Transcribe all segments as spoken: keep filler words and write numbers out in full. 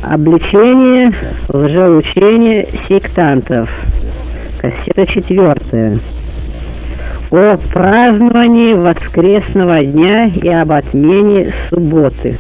Обличение лжеучения сектантов. Кассета четвертая. О праздновании воскресного дня и об отмене субботы.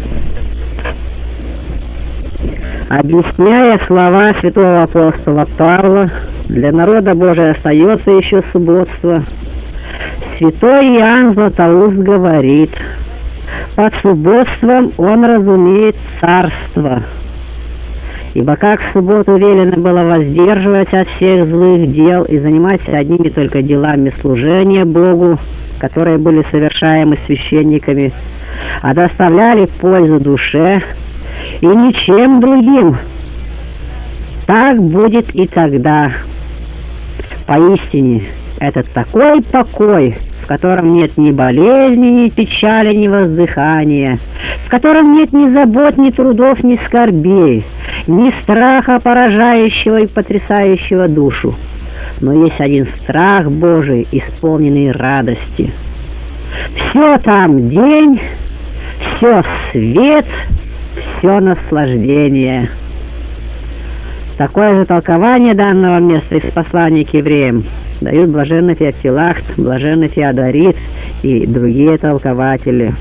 Объясняя слова святого апостола Павла, для народа Божия остается еще субботство. Святой Иоанн Златоуст говорит: под субботством он разумеет царство. Ибо как в субботу велено было воздерживать от всех злых дел и заниматься одними только делами служения Богу, которые были совершаемы священниками, а доставляли пользу душе, и ничем другим, так будет и тогда. Поистине, это такой покой, в котором нет ни болезни, ни печали, ни воздыхания, в котором нет ни забот, ни трудов, ни скорбей, ни страха, поражающего и потрясающего душу. Но есть один страх Божий, исполненный радости. Все там день, все свет, все наслаждение. Такое же толкование данного места из послания к евреям дают блаженный Феофилакт, блаженный Феодорит и другие толкователи.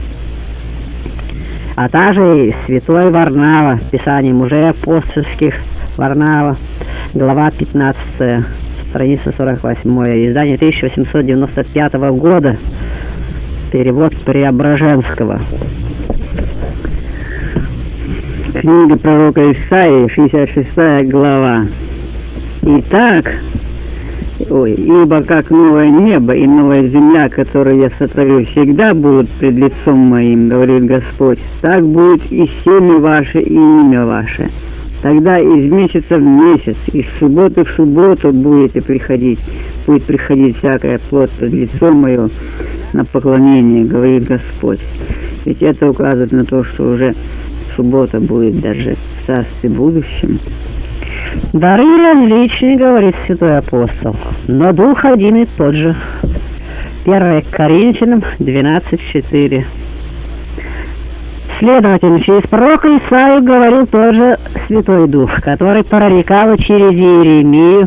А также и святой Варнава, Писание мужей апостольских, Варнава, глава пятнадцатая, страница сорок восемь, издание тысяча восемьсот девяносто пятого года, перевод Преображенского. Книга пророка Исаии, шестьдесят шестая глава. Итак, ой, ибо как новое небо и новая земля, которую я сотворю, всегда будут пред лицом моим, говорит Господь, так будет и семя ваше, и имя ваше. Тогда из месяца в месяц, из субботы в субботу будете приходить, будет приходить всякая плоть пред лицом мое на поклонение, говорит Господь. Ведь это указывает на то, что уже суббота будет даже в царстве будущем. Дары различные, говорит святой апостол, но дух один и тот же. первое Коринфянам двенадцать четыре. Следовательно, через пророка Исаию говорил тот же Святой Дух, который прорекал через Иеремию.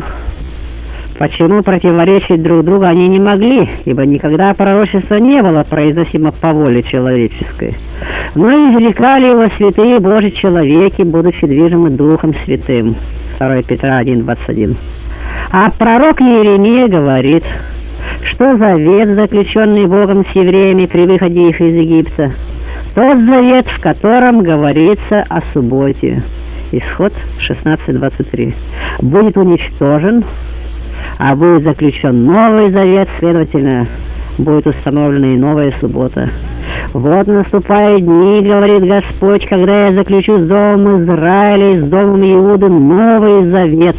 Почему противоречить друг другу они не могли, ибо никогда пророчество не было произносимо по воле человеческой. Но изрекали его святые Божьи человеки, будучи движимы Духом Святым. второе Петра один двадцать один. А пророк Иеремия говорит, что завет, заключенный Богом с евреями при выходе их из Египта, тот завет, в котором говорится о субботе, Исход шестнадцать двадцать три, будет уничтожен, а будет заключен новый завет, следовательно, будет установлена и новая суббота. Вот наступают дни, говорит Господь, когда я заключу с домом Израиля и с домом Иуды новый завет.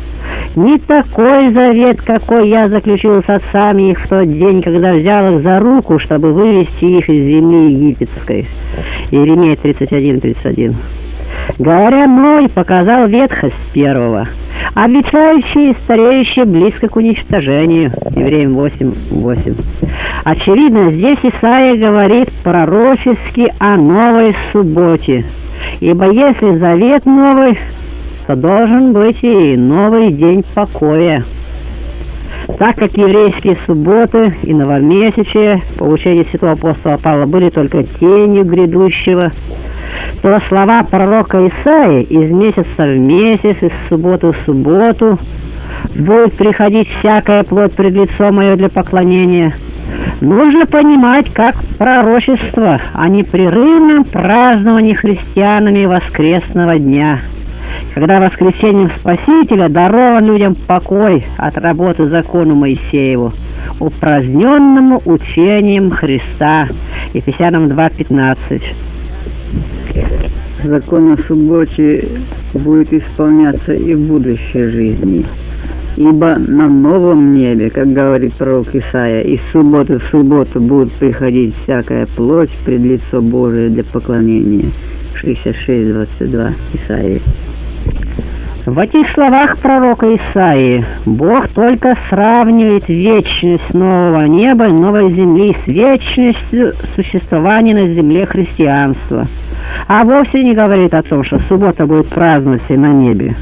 Не такой завет, какой я заключил с отцами их в тот день, когда взял их за руку, чтобы вывести их из земли египетской. Иеремия тридцать один тридцать один. Говоря мной, показал ветхость первого, обещающие и стареющие близко к уничтожению. Евреям восемь восемь. Очевидно, здесь Исаия говорит пророчески о новой субботе, ибо если завет новый, то должен быть и новый день покоя. Так как еврейские субботы и новомесячие, по учению святого апостола Павла, были только тенью грядущего, то слова пророка Исаии из месяца в месяц, из субботы в субботу будет приходить всякая плоть пред лицо мое для поклонения, нужно понимать как пророчество о непрерывном праздновании христианами воскресного дня, когда воскресением Спасителя дарован людям покой от работы закону Моисееву, упраздненному учением Христа. Ефесянам два пятнадцать. Закон о субботе будет исполняться и в будущей жизни. Ибо на новом небе, как говорит пророк Исаия, из субботы в субботу будут приходить всякая плоть пред лицо Божие для поклонения. шестьдесят шесть двадцать два Исаии. В этих словах пророка Исаии Бог только сравнивает вечность нового неба и новой земли с вечностью существования на земле христианства. а вовсе не говорит о том, что суббота будет праздноваться на небе.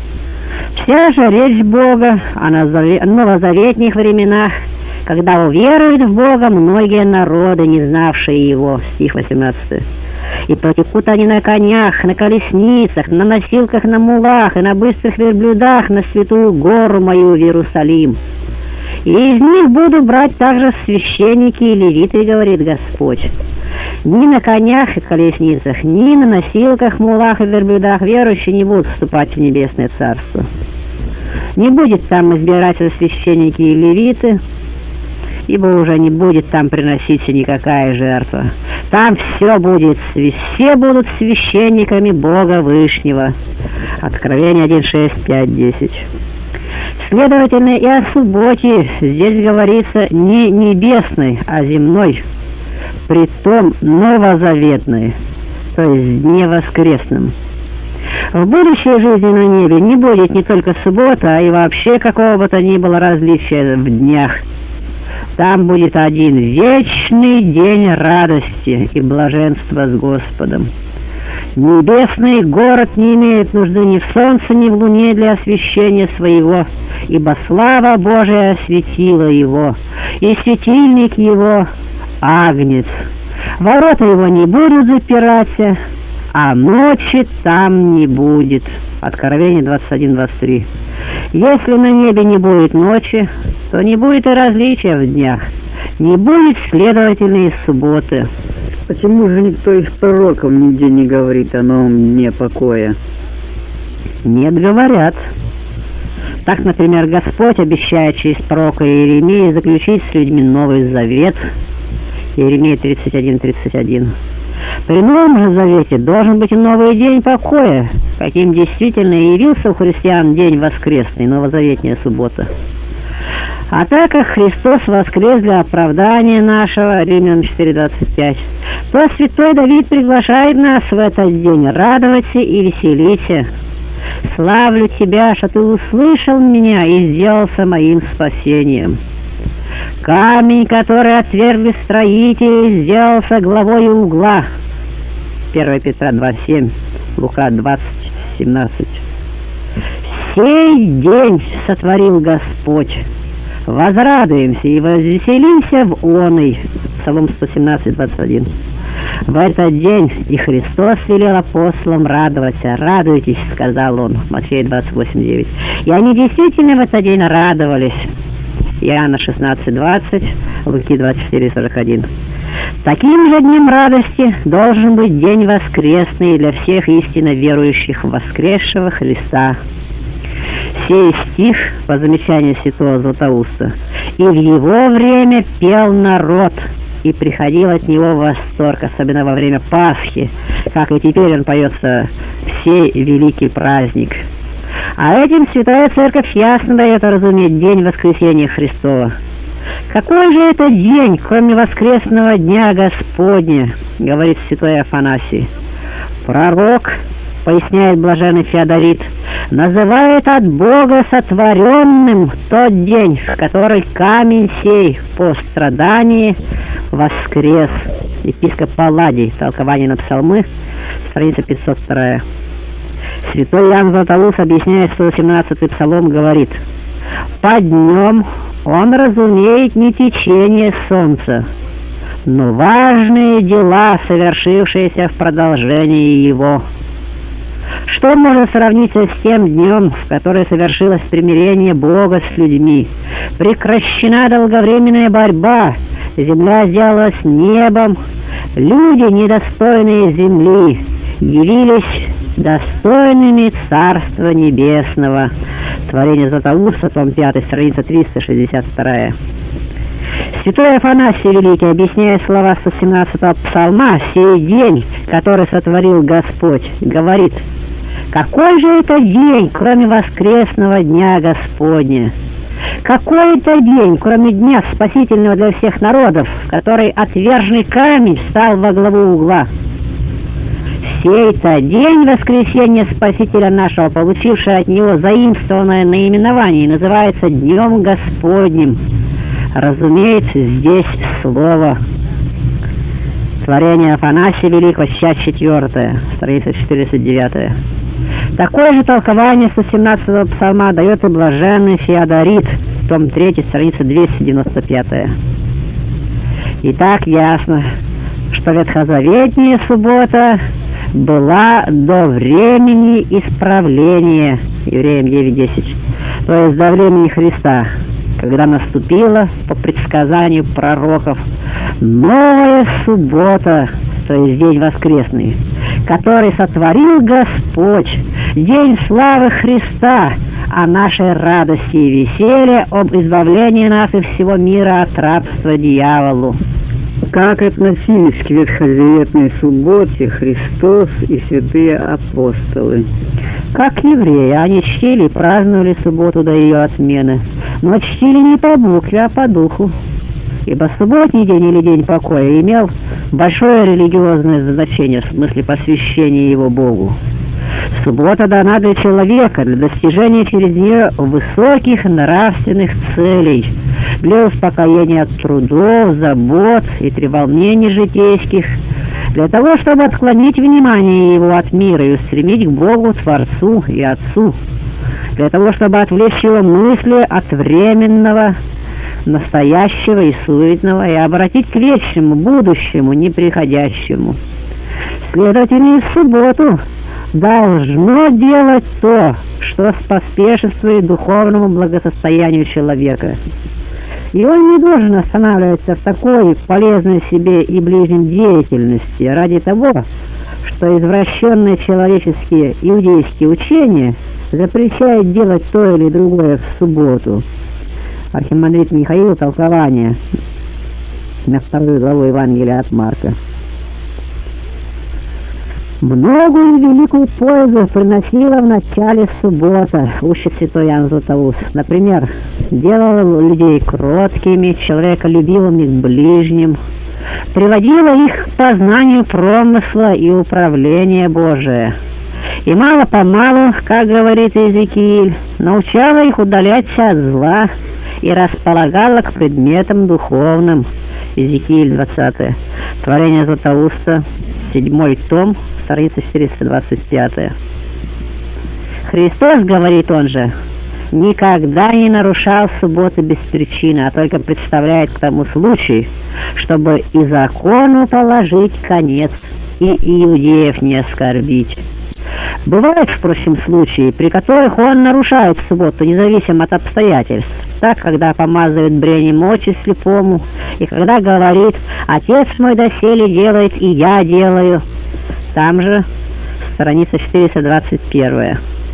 Вся же речь Бога о новозаветных временах, когда уверуют в Бога многие народы, не знавшие Его. Стих восемнадцатый. И потекут они на конях, на колесницах, на носилках, на мулах и на быстрых верблюдах на святую гору мою в Иерусалим. И из них буду брать также священники и левиты, говорит Господь. Ни на конях и колесницах, ни на носилках, мулах и верблюдах верующие не будут вступать в небесное царство. Не будет там избираться священники и левиты, ибо уже не будет там приноситься никакая жертва. Там все будет, все будут священниками Бога Вышнего. Откровение один, шесть, пять, десять. Следовательно, и о субботе здесь говорится не небесной, а земной, притом новозаветной, то есть дне воскресном. В будущей жизни на небе не будет не только суббота, а и вообще какого бы то ни было различия в днях. Там будет один вечный день радости и блаженства с Господом. Небесный город не имеет нужды ни в солнце, ни в луне для освещения своего, ибо слава Божия осветила его, и светильник его — агнец. Ворота его не будут запираться, а ночи там не будет. Откровение двадцать один, двадцать три. Если на небе не будет ночи, то не будет и различия в днях, не будет, следовательно, и субботы. Почему же никто из пророков нигде не говорит о новом дне покоя? Нет, говорят. Так, например, Господь обещает через пророка Иеремии заключить с людьми Новый Завет. Иеремия тридцать один, тридцать один. При Новом же Завете должен быть и новый день покоя, каким действительно явился у христиан день воскресный, новозаветняя суббота. А так как Христос воскрес для оправдания нашего, Римлянам четыре, двадцать пять, то святой Давид приглашает нас в этот день радоваться и веселиться. «Славлю Тебя, что Ты услышал меня и сделался моим спасением. Камень, который отвергли строители, сделался главой угла». первое Петра два, семь, Лука двадцать, семнадцать. «Сей день сотворил Господь. Возрадуемся и возвеселимся в оный». Псалом сто семнадцать, двадцать один. В этот день и Христос велел апостолам радоваться. «Радуйтесь», — сказал он, Матфея двадцать восемь, девять. И они действительно в этот день радовались. Иоанна шестнадцать, двадцать, Луки двадцать четыре, сорок один. Таким же днем радости должен быть день воскресный для всех истинно верующих в воскресшего Христа. Сей стих, по замечанию святого Златоуста, и в его время пел народ, и приходил от него восторг, особенно во время Пасхи, как и теперь он поется в сей великий праздник. А этим Святая Церковь ясно дает разуметь день воскресения Христова. Какой же это день, кроме воскресного дня Господня, говорит святой Афанасий. Пророк, поясняет блаженный Феодорит, называет от Бога сотворенным тот день, в который камень сей по страдании воскрес. Епископ Палладий, толкование на псалмы, страница пятьсот два. Святой Иоанн Златоуст, объясняя сто семнадцатый псалом, говорит: «По днем он разумеет не течение солнца, но важные дела, совершившиеся в продолжении его». Что может сравниться с тем днем, в который совершилось примирение Бога с людьми? Прекращена долговременная борьба, земля сделалась небом, люди, недостойные земли, явились достойными Царства Небесного. Творение Златоуста, том пятый, страница триста шестьдесят два. Святой Афанасий Великий, объясняя слова сто семнадцатого псалма, сей день, который сотворил Господь, говорит: какой же это день, кроме воскресного дня Господня? Какой это день, кроме дня спасительного для всех народов, в который отверженный камень стал во главу угла? Сей-то день воскресения Спасителя нашего, получивший от него заимствованное наименование, называется Днем Господним. Разумеется, здесь слово. Творение Афанасия Великого, часть четвертая, страница четыреста девять. Такое же толкование сто семнадцатого псалма дает и блаженный Феодорит, том три, страница двести девяносто пять. Итак, ясно, что ветхозаветная суббота была до времени исправления, Евреям девять десять, то есть до времени Христа, когда наступила, по предсказанию пророков, новая суббота, то есть день воскресный, который сотворил Господь, день славы Христа, о нашей радости и веселье, об избавлении нас и всего мира от рабства дьяволу. Как относились к ветхозаветной субботе Христос и святые апостолы? Как евреи, они чтили и праздновали субботу до ее отмены, но чтили не по букве, а по духу. Ибо субботний день или день покоя имел большое религиозное значение, в смысле посвящения его Богу. Суббота дана для человека, для достижения через нее высоких нравственных целей, для успокоения от трудов, забот и треволнений житейских, для того, чтобы отклонить внимание его от мира и устремить к Богу, Творцу и Отцу, для того, чтобы отвлечь его мысли от временного, настоящего и суетного и обратить к вечному, будущему, неприходящему. Следовательно, и в субботу должно делать то, что споспешествует духовному благосостоянию человека. И он не должен останавливаться в такой полезной себе и ближним деятельности ради того, что извращенные человеческие иудейские учения запрещают делать то или другое в субботу. Архимандрит Михаил, толкование на вторую главу Евангелия от Марка. Многую великую пользу приносила в начале суббота, учит святой Иоанн Златоуст. Например, делала людей кроткими, человеколюбивыми к ближним, приводила их к познанию промысла и управления Божия. И мало-помалу, как говорит Иезекииль, научала их удаляться от зла и располагала к предметам духовным. Иезекииль двадцать. Творение Златоуста, седьмой том, страница четыреста двадцать пять. Христос, говорит он же, никогда не нарушал субботы без причины, а только представляет к тому случай, чтобы и закону положить конец, и иудеев не оскорбить. Бывают, впрочем, случаи, при которых он нарушает субботу, независимо от обстоятельств. Так, когда помазывает брением очи слепому, и когда говорит: «Отец мой доселе делает, и я делаю». Там же страница четыреста двадцать один.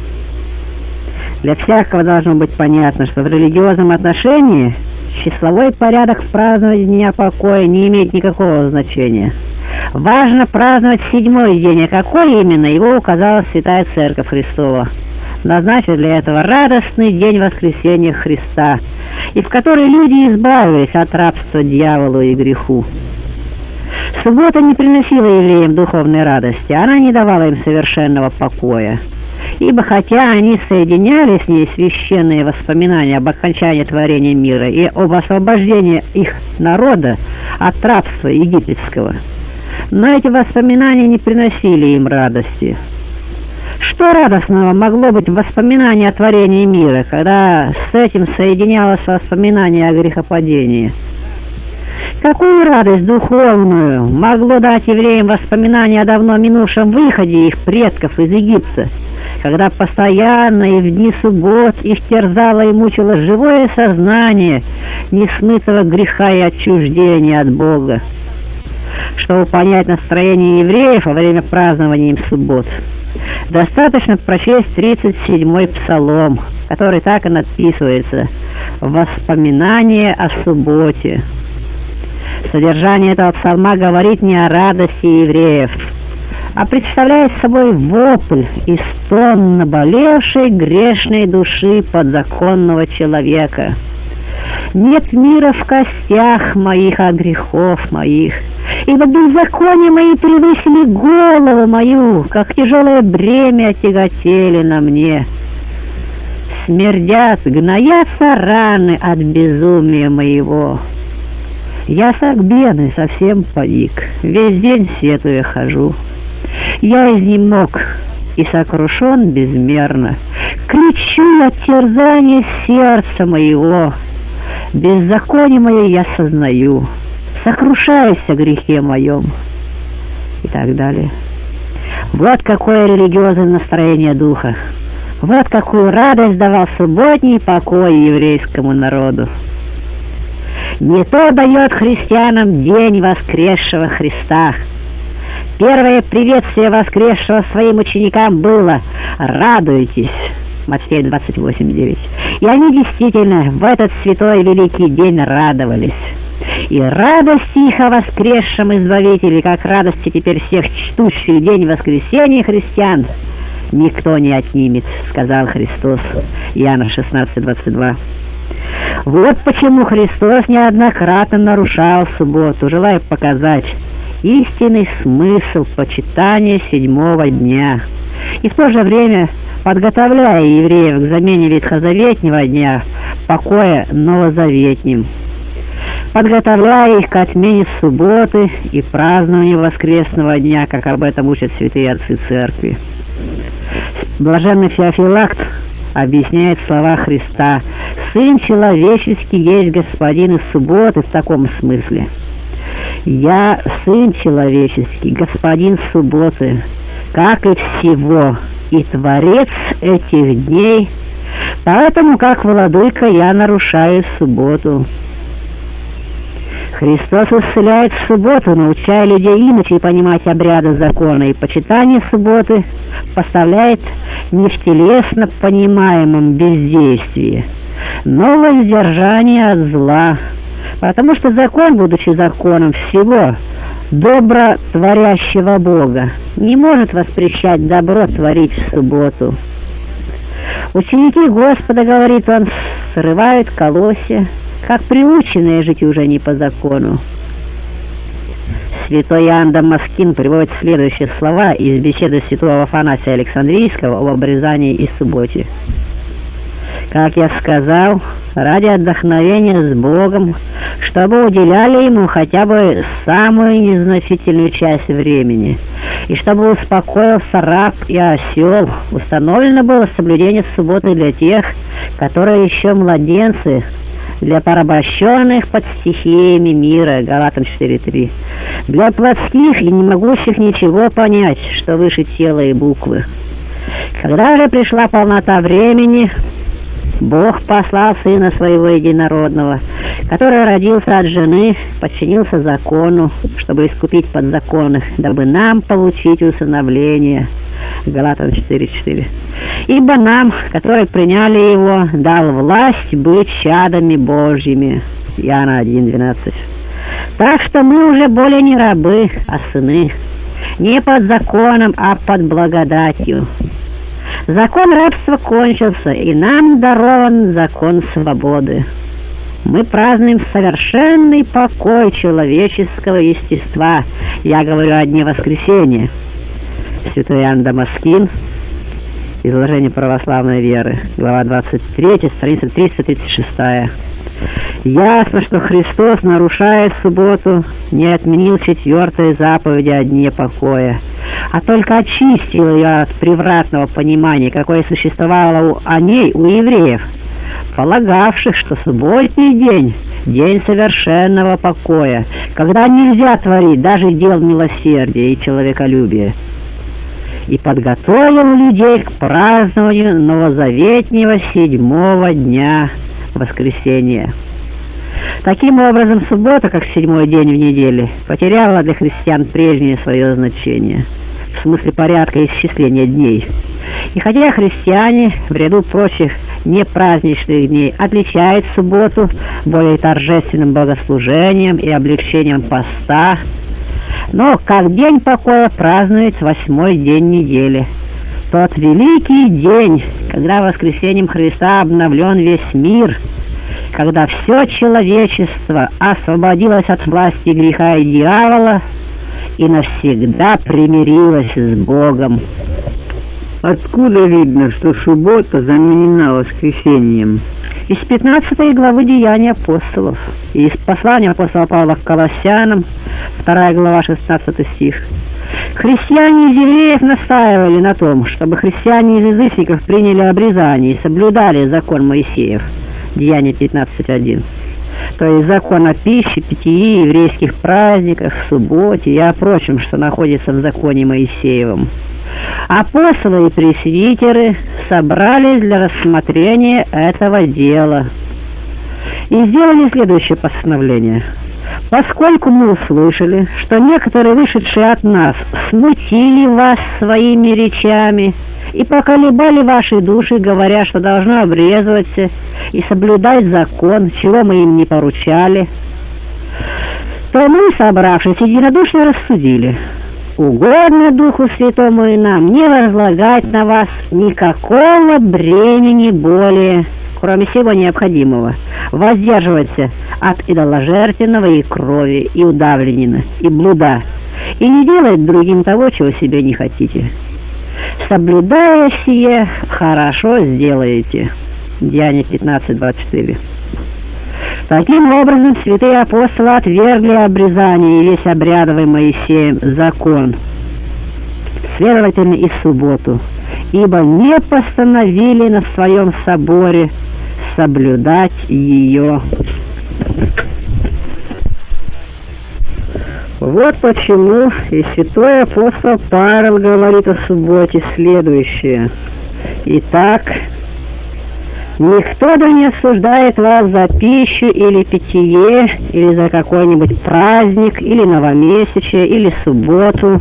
Для всякого должно быть понятно, что в религиозном отношении числовой порядок празднования Дня покоя не имеет никакого значения. Важно праздновать седьмой день, а какой именно, его указала Святая Церковь Христова, назначив для этого радостный день воскресения Христа, и в который люди избавились от рабства дьяволу и греху. Суббота не приносила евреям духовной радости, она не давала им совершенного покоя, ибо хотя они соединяли с ней священные воспоминания об окончании творения мира и об освобождении их народа от рабства египетского, но эти воспоминания не приносили им радости. Что радостного могло быть в воспоминании о творении мира, когда с этим соединялось воспоминание о грехопадении? Какую радость духовную могло дать евреям воспоминание о давно минувшем выходе их предков из Египта, когда постоянно и в дни суббот их терзало и мучило живое сознание несмытого греха и отчуждения от Бога? Чтобы понять настроение евреев во время празднования им суббот, достаточно прочесть тридцать седьмой псалом, который так и надписывается: «Воспоминание о субботе». Содержание этого псалма говорит не о радости евреев, а представляет собой вопль и стон наболевшей грешной души подзаконного человека. «Нет мира в костях моих от грехов моих, ибо беззакония мои превысили голову мою, как тяжелое бремя тяготели на мне. Смердят, гноятся раны от безумия моего». Я согбен и совсем паник, весь день сетуя хожу. Я изнемог и сокрушен безмерно, кричу от терзания сердца моего. Беззаконие мое я сознаю, сокрушаюсь о грехе моем. И так далее. Вот какое религиозное настроение духа. Вот какую радость давал субботний покой еврейскому народу. Не то дает христианам день воскресшего Христа. Первое приветствие воскресшего своим ученикам было «Радуйтесь». Матфея двадцать восемь девять. И они действительно в этот святой великий день радовались. И радость их о воскресшем Избавителе, как радости теперь всех чтущих день воскресения христиан, никто не отнимет, сказал Христос. Иоанна шестнадцать двадцать два. Вот почему Христос неоднократно нарушал субботу, желая показать истинный смысл почитания седьмого дня. И в то же время подготовляя евреев к замене ветхозаветнего дня покоя новозаветним, подготовляя их к отмене субботы и празднованию воскресного дня, как об этом учат святые отцы церкви. Блаженный Феофилакт объясняет слова Христа: «Сын человеческий есть господин из субботы» в таком смысле: «Я, сын человеческий, господин субботы, как и всего, и творец этих дней, поэтому, как владыка, я нарушаю субботу». Христос исцеляет в субботу, научая людей иначе понимать обряды закона, и почитание субботы поставляет не в телесно понимаемом бездействии, но воздержание от зла, потому что закон, будучи законом всего добротворящего Бога, не может воспрещать добро творить в субботу. Ученики Господа, говорит он, срывают колосья, как приученные жить уже не по закону. Святой Иоанн Дамаскин приводит следующие слова из беседы святого Афанасия Александрийского об обрезании и субботе. «Как я сказал, ради отдохновения с Богом, чтобы уделяли ему хотя бы самую незначительную часть времени, и чтобы успокоился раб и осел, установлено было соблюдение субботы для тех, которые еще младенцы, для порабощенных под стихиями мира». Галатам четыре три. «Для плотских и не могущих ничего понять, что выше тела и буквы. Когда же пришла полнота времени, Бог послал Сына Своего Единородного, который родился от жены, подчинился закону, чтобы искупить подзаконных, дабы нам получить усыновление». Галатам четыре четыре. «Ибо нам, которые приняли Его, дал власть быть чадами Божьими». Иоанна один двенадцать. «Так что мы уже более не рабы, а сыны, не под законом, а под благодатью. Закон рабства кончился, и нам дарован закон свободы. Мы празднуем совершенный покой человеческого естества. Я говорю о дне воскресения». Святой Иоанн Дамаскин, изложение православной веры, глава двадцать три, страница триста тридцать шесть. «Ясно, что Христос, нарушая субботу, не отменил четвертой заповеди о дне покоя, а только очистил ее от превратного понимания, какое существовало у, о ней у евреев, полагавших, что субботний день – день совершенного покоя, когда нельзя творить даже дел милосердия и человеколюбия, и подготовил людей к празднованию новозаветнего седьмого дня воскресения». Таким образом, суббота, как седьмой день в неделе, потеряла для христиан прежнее свое значение, в смысле порядка исчисления дней. И хотя христиане в ряду прочих непраздничных дней отличают субботу более торжественным богослужением и облегчением поста, но как день покоя празднует восьмой день недели, тот великий день, когда воскресением Христа обновлен весь мир, когда все человечество освободилось от власти греха и дьявола и навсегда примирилось с Богом. Откуда видно, что суббота заменена воскресением? из пятнадцатой главы Деяний апостолов, и из послания апостола Павла к Колоссянам, вторая глава, шестнадцатый стих. Христиане из евреев настаивали на том, чтобы христиане из язычников приняли обрезание и соблюдали закон Моисеев, Деяния пятнадцать один. То есть закон о пище, питье, еврейских праздниках, субботе и о прочем, что находится в законе Моисеевом. Апостолы и пресвитеры собрались для рассмотрения этого дела и сделали следующее постановление. Поскольку мы услышали, что некоторые, вышедшие от нас, смутили вас своими речами и поколебали ваши души, говоря, что должно обрезываться и соблюдать закон, чего мы им не поручали, то мы, собравшись, единодушно рассудили: угодно Духу Святому и нам не возлагать на вас никакого бремени более, кроме всего необходимого, воздерживаться от идоложертвенного и крови, и удавленина, и блуда, и не делать другим того, чего себе не хотите. Соблюдая сие, хорошо сделаете. Деяния пятнадцать двадцать четыре. Таким образом, святые апостолы отвергли обрезание и весь обрядовый Моисеем закон, следовательно, и субботу, ибо не постановили на своем соборе соблюдать ее. Вот почему и святой апостол Павел говорит о субботе следующее. Итак, никто да не осуждает вас за пищу или питье, или за какой-нибудь праздник, или новомесячие, или субботу.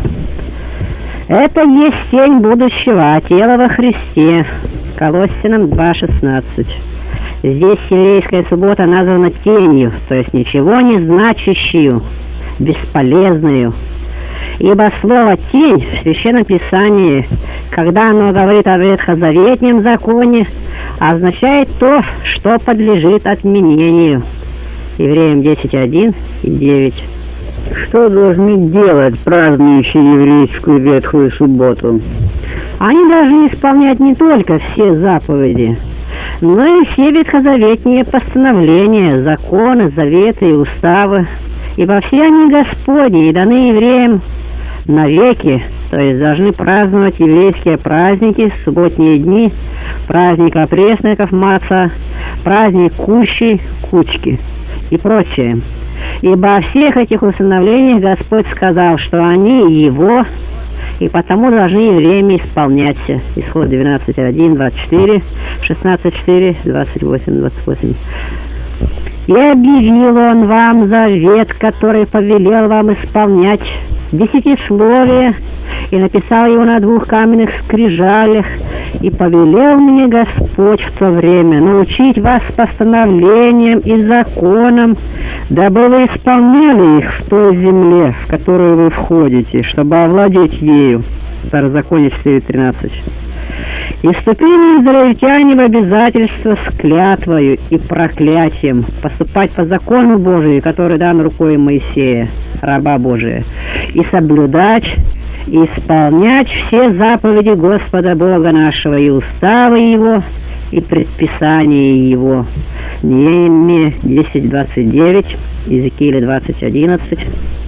Это есть тень будущего, а тело во Христе. Колоссянам два шестнадцать. Здесь еврейская суббота названа тенью, то есть ничего не значащую, бесполезную. Ибо слово «тень» в Священном Писании, когда оно говорит о ветхозаветнем законе, означает то, что подлежит отменению. Евреям десять один и девять. Что должны делать празднующие еврейскую ветхую субботу? Они должны исполнять не только все заповеди, но и все ветхозаветные постановления, законы, заветы и уставы, ибо все они Господни и даны евреям навеки, то есть должны праздновать еврейские праздники, субботние дни, праздник опресноков маца, праздник кущи, кучки и прочее. Ибо о всех этих установлениях Господь сказал, что они Его, и потому должны евреями исполняться. Исход двенадцать один, двадцать четыре, шестнадцать четыре, двадцать восемь двадцать восемь. «И объявил Он вам завет, который повелел вам исполнять, десятисловие, и написал его на двух каменных скрижалях, и повелел мне Господь в то время научить вас постановлениям и законам, дабы вы исполняли их в той земле, в которую вы входите, чтобы овладеть ею». Второзаконие четыре тринадцать. «И вступили израильтяне в обязательство с клятвою и проклятием поступать по закону Божию, который дан рукой Моисея, раба Божия, и соблюдать и исполнять все заповеди Господа Бога нашего, и уставы Его, и предписания Его». Неемия десять двадцать девять, Иезекииля двадцать одиннадцать.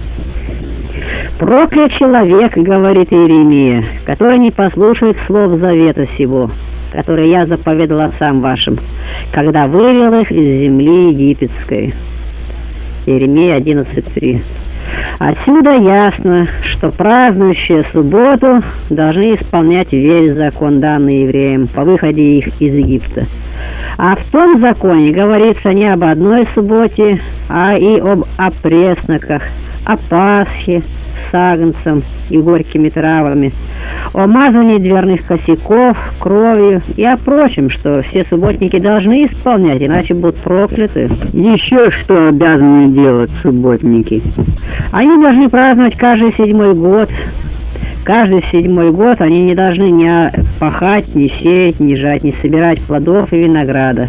«Проклят человек, — говорит Иеремия, — который не послушает слов завета сего, который я заповедал отцам вашим, когда вывел их из земли египетской». Иеремия одиннадцать три. Отсюда ясно, что празднующие субботу должны исполнять весь закон, данный евреям по выходе их из Египта. А в том законе говорится не об одной субботе, а и об опресноках, о Пасхе с агнцем и горькими травами, о мазании дверных косяков кровью и о прочем, что все субботники должны исполнять, иначе будут прокляты. Еще что обязаны делать субботники? Они должны праздновать каждый седьмой год. Каждый седьмой год они не должны ни пахать, ни сеять, ни жать, ни собирать плодов и винограда.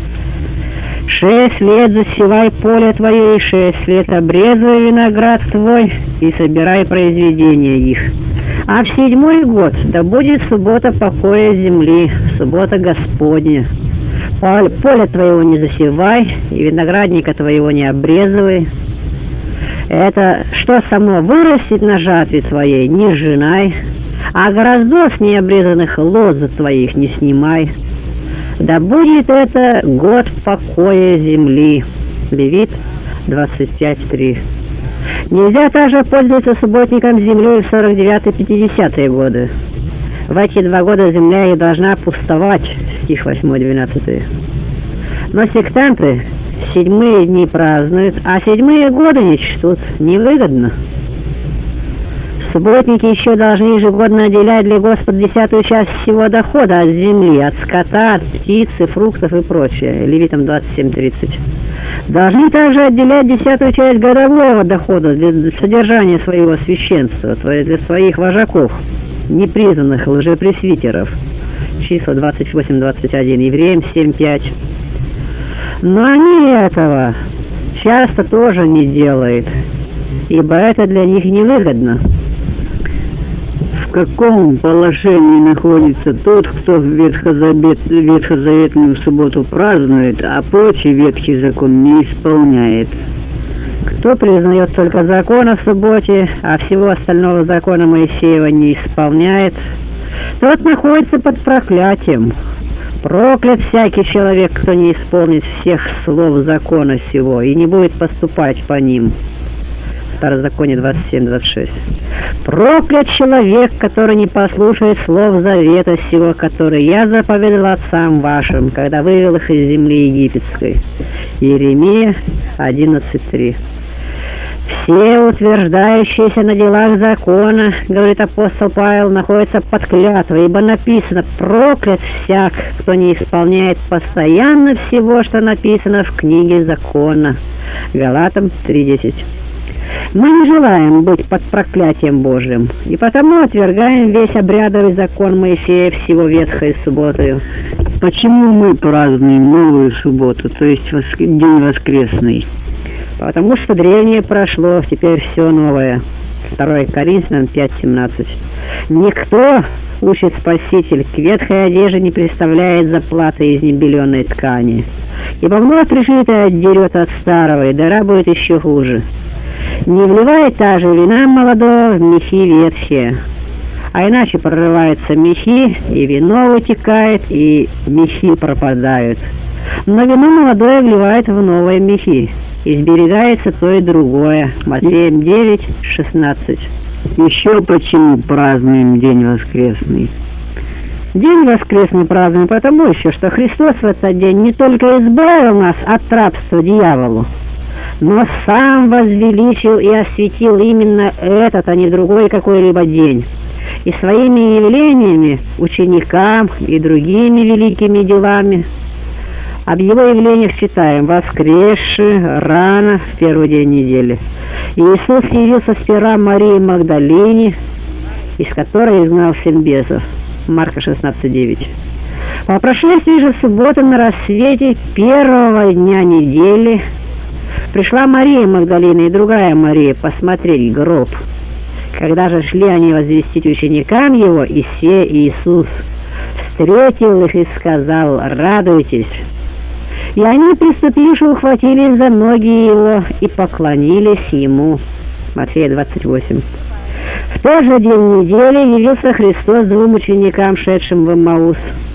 Шесть лет засевай поле твое, и шесть лет обрезывай виноград твой, и собирай произведения их. А в седьмой год да будет суббота покоя земли, суббота Господня. Поле твоего не засевай, и виноградника твоего не обрезывай. Это что само вырастет на жатве твоей, не сжинай, а гроздов с необрезанных лоз твоих не снимай. Да будет это год покоя земли. Левит двадцать пять три. Нельзя также пользоваться субботником землей в сорок девятые пятидесятые годы. В эти два года земля и должна пустовать, стих восьмой двенадцатый. Но сектанты седьмые дни празднуют, а седьмые годы не чтут. Невыгодно. Субботники еще должны ежегодно отделять для Господа десятую часть всего дохода от земли, от скота, от птицы, фруктов и прочее. Левитам двадцать семь тридцать. Должны также отделять десятую часть годового дохода для содержания своего священства, то есть для своих вожаков, непризнанных лжепресвитеров. Числа двадцать восемь двадцать один, Евреям семь пять. Но они этого часто тоже не делают, ибо это для них невыгодно. В каком положении находится тот, кто в ветхозавет, ветхозаветную субботу празднует, а прочий ветхий закон не исполняет? Кто признает только закон о субботе, а всего остального закона Моисеева не исполняет, тот находится под проклятием. Проклят всякий человек, кто не исполнит всех слов закона сего и не будет поступать по ним. Второзаконие двадцать семь двадцать шесть. Проклят человек, который не послушает слов завета сего, который я заповедал отцам вашим, когда вывел их из земли египетской. Иеремия одиннадцать три. Все утверждающиеся на делах закона, говорит апостол Павел, находятся под клятвой, ибо написано: проклят всяк, кто не исполняет постоянно всего, что написано в книге закона. Галатам три десять. Мы не желаем быть под проклятием Божьим, и потому отвергаем весь обрядовый закон Моисея всего ветхой субботою. Почему мы празднуем новую субботу, то есть воск... день воскресный? Потому что древнее прошло, теперь все новое. второе Коринфянам пять семнадцать. Никто, учит Спаситель, к ветхой одежде не представляет заплаты из небеленной ткани, ибо вновь пришитое отдерет от старого, и дыра будет еще хуже. Не вливает также вина молодого в мехи ветхие, а иначе прорываются мехи, и вино вытекает, и мехи пропадают. Но вино молодое вливает в новые мехи, и сберегается то и другое. Матфеем девять шестнадцать. Еще почему празднуем день воскресный? День воскресный празднуем потому еще, что Христос в этот день не только избавил нас от рабства дьяволу, но сам возвеличил и осветил именно этот, а не другой какой-либо день. И своими явлениями ученикам и другими великими делами об его явлениях читаем: воскресший рано в первый день недели. Иисус явился сперва Марии Магдалине, из которой изгнал семь бесов. Марка шестнадцать девять. По прошествии же субботы на рассвете первого дня недели пришла Мария Магдалина и другая Мария посмотреть гроб. Когда же шли они возвестить ученикам его, и се Иисус встретил их и сказал: радуйтесь. И они, приступивши, ухватились за ноги его и поклонились ему. Матфея двадцать восемь. В тот же день недели явился Христос двум ученикам, шедшим в Эммаус.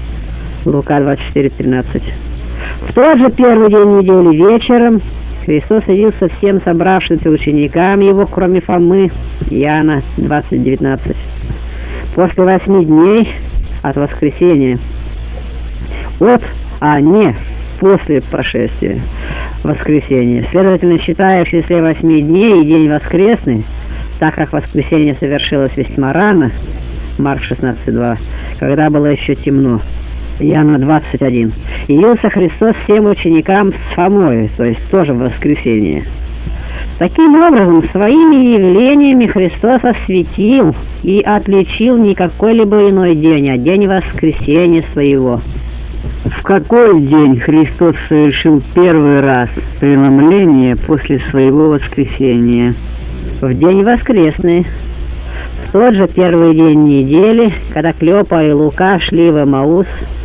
Лука двадцать четыре тринадцать. В тот же первый день недели вечером Христос явился всем собравшимся ученикам его, кроме Фомы. Иоанна двадцать девятнадцать. После восьми дней от воскресения. От, а не после прошествия воскресения. Следовательно, считая в числе восьми дней и день воскресный, так как воскресенье совершилось весьма рано, Марк шестнадцать два, когда было еще темно. Иоанна двадцать один. Явился Христос всем ученикам с Фомой, то есть тоже в воскресенье. Таким образом, своими явлениями Христос осветил и отличил не какой-либо иной день, а день воскресения своего. В какой день Христос совершил первый раз преломление после своего воскресения? В день воскресный. В тот же первый день недели, когда Клёпа и Лука шли в Эммаус,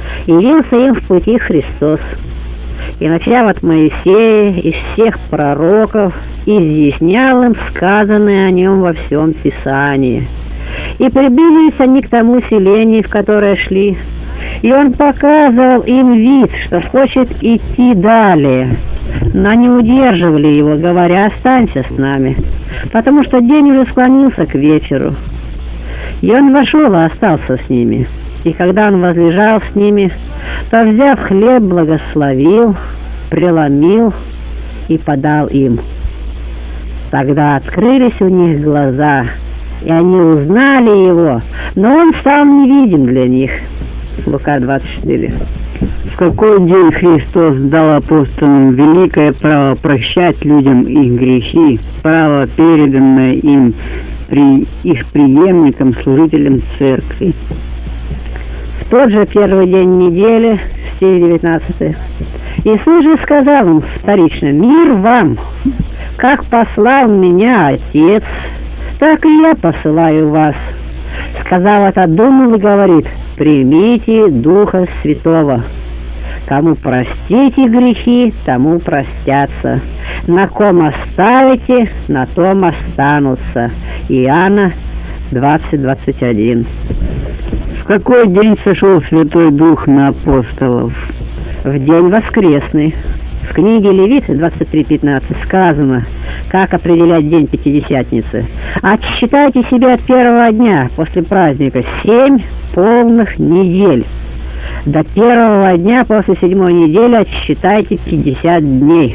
явился им в пути Христос. И, начав от Моисея и всех пророков, изъяснял им сказанное о нем во всем Писании. И приблизились они к тому селению, в которое шли, и он показывал им вид, что хочет идти далее. Но они удерживали его, говоря: «Останься с нами», потому что день уже склонился к вечеру. И он вошел и остался с ними. И когда он возлежал с ними, то, взяв хлеб, благословил, преломил и подал им. Тогда открылись у них глаза, и они узнали его, но он стал невидим для них. Лука двадцать четыре. В какой день Христос дал апостолам великое право прощать людям их грехи, право, переданное им при их преемникам, служителям церкви? В тот же первый день недели, стих девятнадцатый, Иисус же сказал им вторично: «Мир вам! Как послал меня Отец, так и я посылаю вас». Сказав это, думал и говорит: «Примите Духа Святого. Кому простите грехи, тому простятся. На ком оставите, на том останутся». Иоанна двадцать двадцать один. В какой день сошел Святой Дух на апостолов? В день воскресный. В книге Левит двадцать три пятнадцать сказано, как определять день Пятидесятницы. «Отсчитайте себе от первого дня после праздника семь полных недель. До первого дня после седьмой недели отсчитайте пятьдесят дней».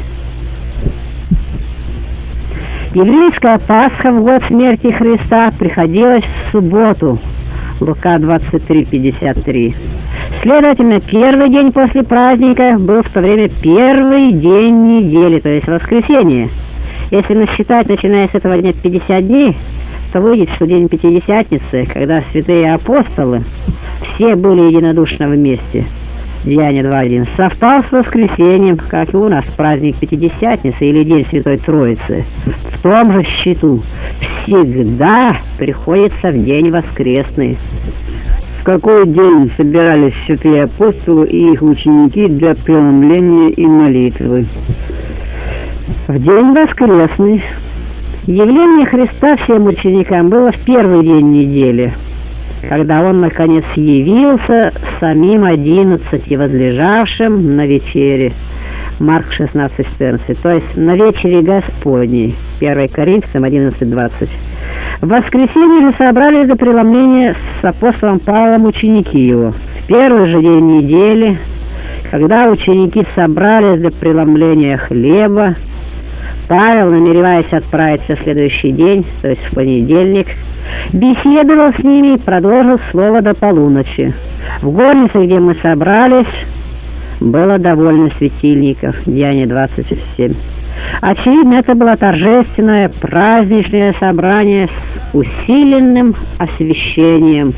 Еврейская Пасха в год смерти Христа приходилась в субботу. Лука двадцать три пятьдесят три. Следовательно, первый день после праздника был в то время первый день недели, то есть воскресенье. Если насчитать, начиная с этого дня, пятьдесят дней, то выйдет, что день Пятидесятницы, когда святые апостолы все были единодушно вместе, Деяния два один, совпал с воскресеньем, как и у нас праздник Пятидесятницы или День Святой Троицы. В том же счету всегда приходится в день воскресный. В какой день собирались святые апостолы и их ученики для преломления и молитвы? В день воскресный. Явление Христа всем ученикам было в первый день недели, когда он, наконец, явился самим одиннадцати возлежавшим на вечере. Марк шестнадцать четырнадцать, то есть на вечере Господней. первое Коринфянам одиннадцать двадцать. В воскресенье же собрались за преломление с апостолом Павлом ученики его. В первый же день недели, когда ученики собрались для преломления хлеба, Павел, намереваясь отправиться в следующий день, то есть в понедельник, беседовал с ними и продолжил слово до полуночи. В горнице, где мы собрались, было довольно светильников. Деяния двадцать семь. Очевидно, это было торжественное праздничное собрание с усиленным освящением.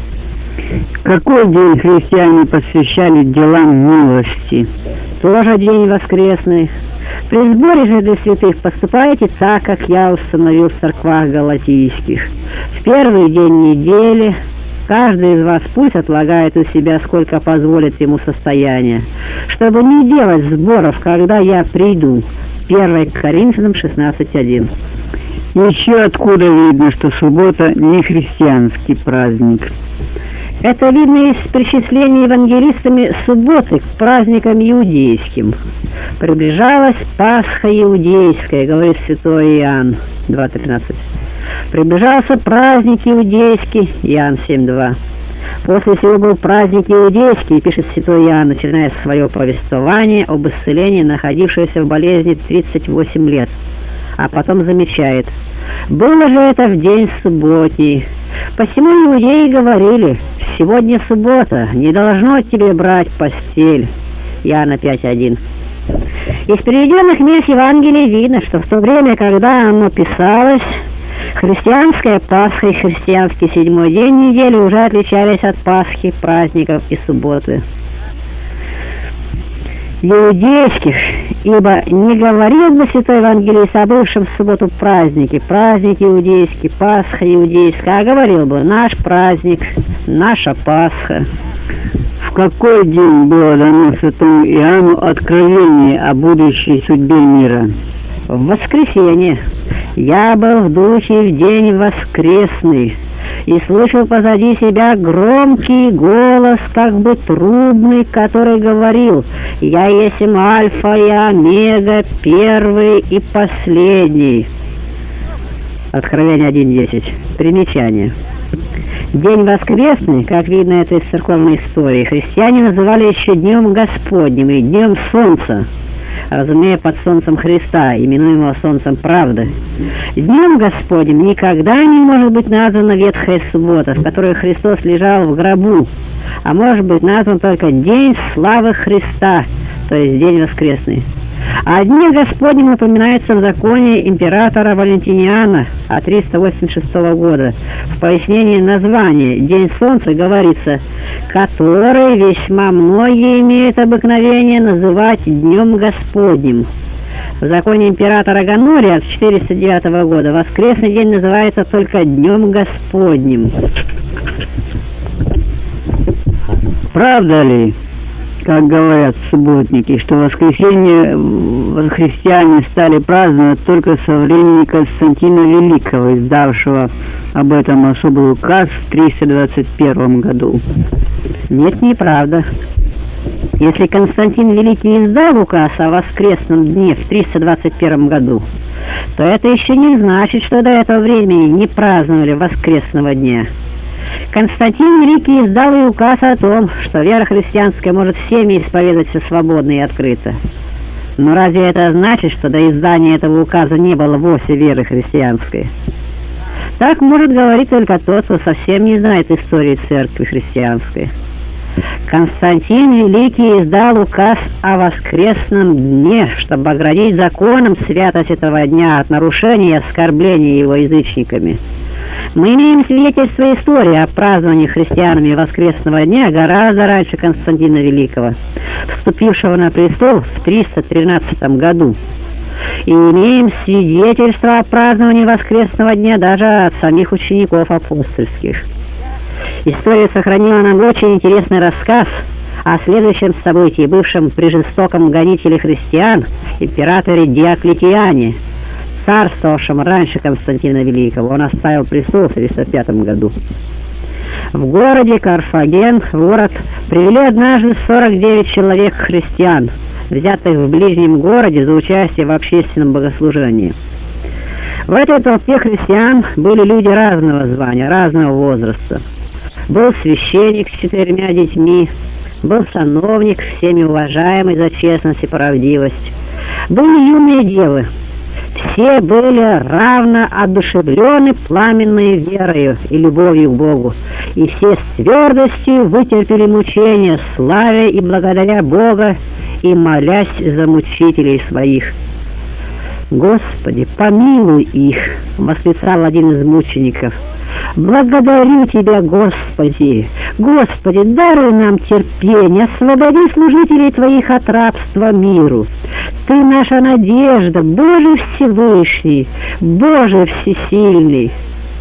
Какой день христиане посвящали делам милости? Тоже день воскресный. При сборе же для святых поступайте так, как я установил в церквах галатийских. В первый день недели каждый из вас пусть отлагает у себя, сколько позволит ему состояние, чтобы не делать сборов, когда я приду. первое Коринфянам шестнадцать один. Еще откуда видно, что суббота не христианский праздник? Это видно из причисления евангелистами субботы к праздникам иудейским. Приближалась Пасха иудейская, говорит святой Иоанн два тринадцать. Приближался праздник иудейский, Иоанн семь два. После всего был праздник иудейский, пишет святой Иоанн, начиная свое повествование об исцелении находившегося в болезни тридцать восемь лет. А потом замечает: было же это в день субботний. Посему иудеи говорили: сегодня суббота, не должно тебе брать постель. Иоанна пять один. Из приведенных мест Евангелия видно, что в то время, когда оно писалось, христианская Пасха и христианский седьмой день недели уже отличались от Пасхи, праздников и субботы иудейских, ибо не говорил бы святой Евангелист о бывшем в субботу празднике, праздник иудейский, Пасха иудейская, а говорил бы: наш праздник, наша Пасха. В какой день было дано святому Иоанну откровение о будущей судьбе мира? В воскресенье. Я был в духе в день воскресный и слышал позади себя громкий голос, как бы трубный, который говорил: «Я есть Альфа и Омега, первый и последний». Откровение один десять. Примечание. День воскресный, как видно это из церковной истории, христиане называли еще Днем Господним и Днем Солнца, разумея, под солнцем Христа, именуемого солнцем правды. Днем Господним никогда не может быть названа Ветхая Суббота, в которой Христос лежал в гробу, а может быть назван только День славы Христа, то есть День воскресный. О Дне Господнем упоминается в законе императора Валентиниана от триста восемьдесят шестого года. В пояснении названия «День Солнца» говорится, который весьма многие имеют обыкновение называть Днем Господним. В законе императора Гонория от четыреста девятого года воскресный день называется только Днем Господним. Правда ли, как говорят субботники, что воскресенье христиане стали праздновать только со времени Константина Великого, издавшего об этом особый указ в триста двадцать первом году? Нет, неправда. Если Константин Великий издал указ о воскресном дне в триста двадцать первом году, то это еще не значит, что до этого времени не праздновали воскресного дня. Константин Великий издал и указ о том, что вера христианская может всеми исповедоваться свободно и открыто. Но разве это значит, что до издания этого указа не было вовсе веры христианской? Так может говорить только тот, кто совсем не знает истории церкви христианской. Константин Великий издал указ о воскресном дне, чтобы оградить законом святость этого дня от нарушения и оскорбления его язычниками. Мы имеем свидетельство истории о праздновании христианами воскресного дня гораздо раньше Константина Великого, вступившего на престол в триста тринадцатом году. И имеем свидетельство о праздновании воскресного дня даже от самих учеников апостольских. История сохранила нам очень интересный рассказ о следующем событии, бывшем при жестоком гонителе христиан, императоре Диоклетиане, царствовавшем раньше Константина Великого. Он оставил престол в триста пятом году. В городе Карфаген, в город, привели однажды сорок девять человек христиан, взятых в ближнем городе за участие в общественном богослужении. В этой толпе христиан были люди разного звания, разного возраста. Был священник с четырьмя детьми, был сановник, всеми уважаемый за честность и правдивость. Были юные девы. Все были равно одушевлены пламенной верою и любовью к Богу, и все с твердостью вытерпели мучения, славя и благодаря Бога и молясь за мучителей своих. «Господи, помилуй их!» — восклицал один из мучеников. «Благодарю Тебя, Господи! Господи, даруй нам терпение, освободи служителей Твоих от рабства миру. Ты наша надежда, Боже Всевышний, Боже Всесильный!»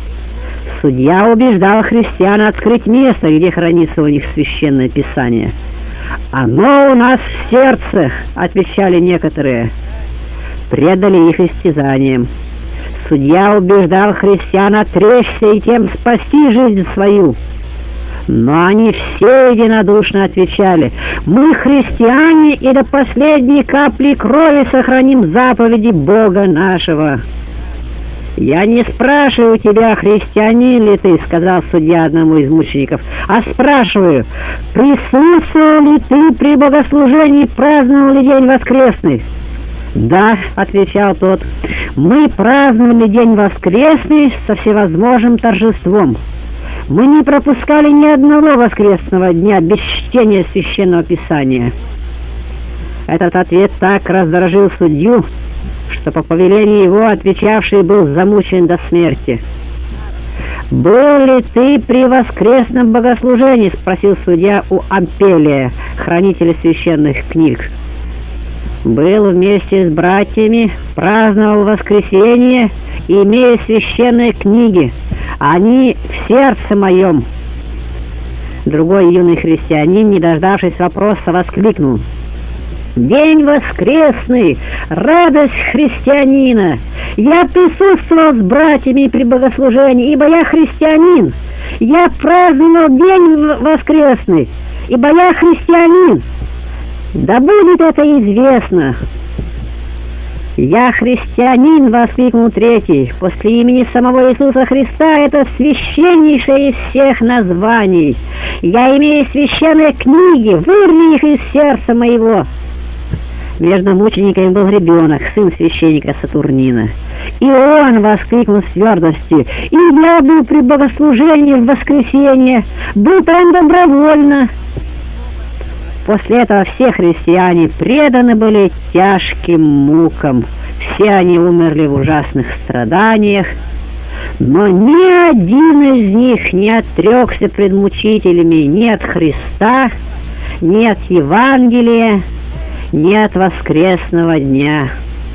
Судья убеждал христиан открыть место, где хранится у них Священное Писание. «Оно у нас в сердце!» — отвечали некоторые. Предали их истязаниям. Судья убеждал христиан отречься и тем спасти жизнь свою. Но они все единодушно отвечали: «Мы христиане и до последней капли крови сохраним заповеди Бога нашего». «Я не спрашиваю тебя, христианин ли ты, — сказал судья одному из мучеников, — а спрашиваю, присутствовал ли ты при богослужении, праздновал ли день воскресный?» «Да, — отвечал тот, — мы праздновали день воскресный со всевозможным торжеством. Мы не пропускали ни одного воскресного дня без чтения Священного Писания». Этот ответ так раздражил судью, что по повелению его отвечавший был замучен до смерти. «Был ли ты при воскресном богослужении?» — спросил судья у Ампелия, хранителя священных книг. «Был вместе с братьями, праздновал воскресенье, имея священные книги. Они в сердце моем». Другой юный христианин, не дождавшись вопроса, воскликнул: «День воскресный! Радость христианина! Я присутствовал с братьями при богослужении, ибо я христианин! Я праздновал день воскресный, ибо я христианин! Да будет это известно!» «Я христианин!» — воскликнул третий. «После имени самого Иисуса Христа это священнейшее из всех названий. Я имею священные книги, вырви их из сердца моего!» Между мучениками был ребенок, сын священника Сатурнина. И он воскликнул с твердостью: «И я был при богослужении в воскресенье, был там добровольно». После этого все христиане преданы были тяжким мукам. Все они умерли в ужасных страданиях, но ни один из них не отрекся пред мучителями ни от Христа, ни от Евангелия, ни от воскресного дня.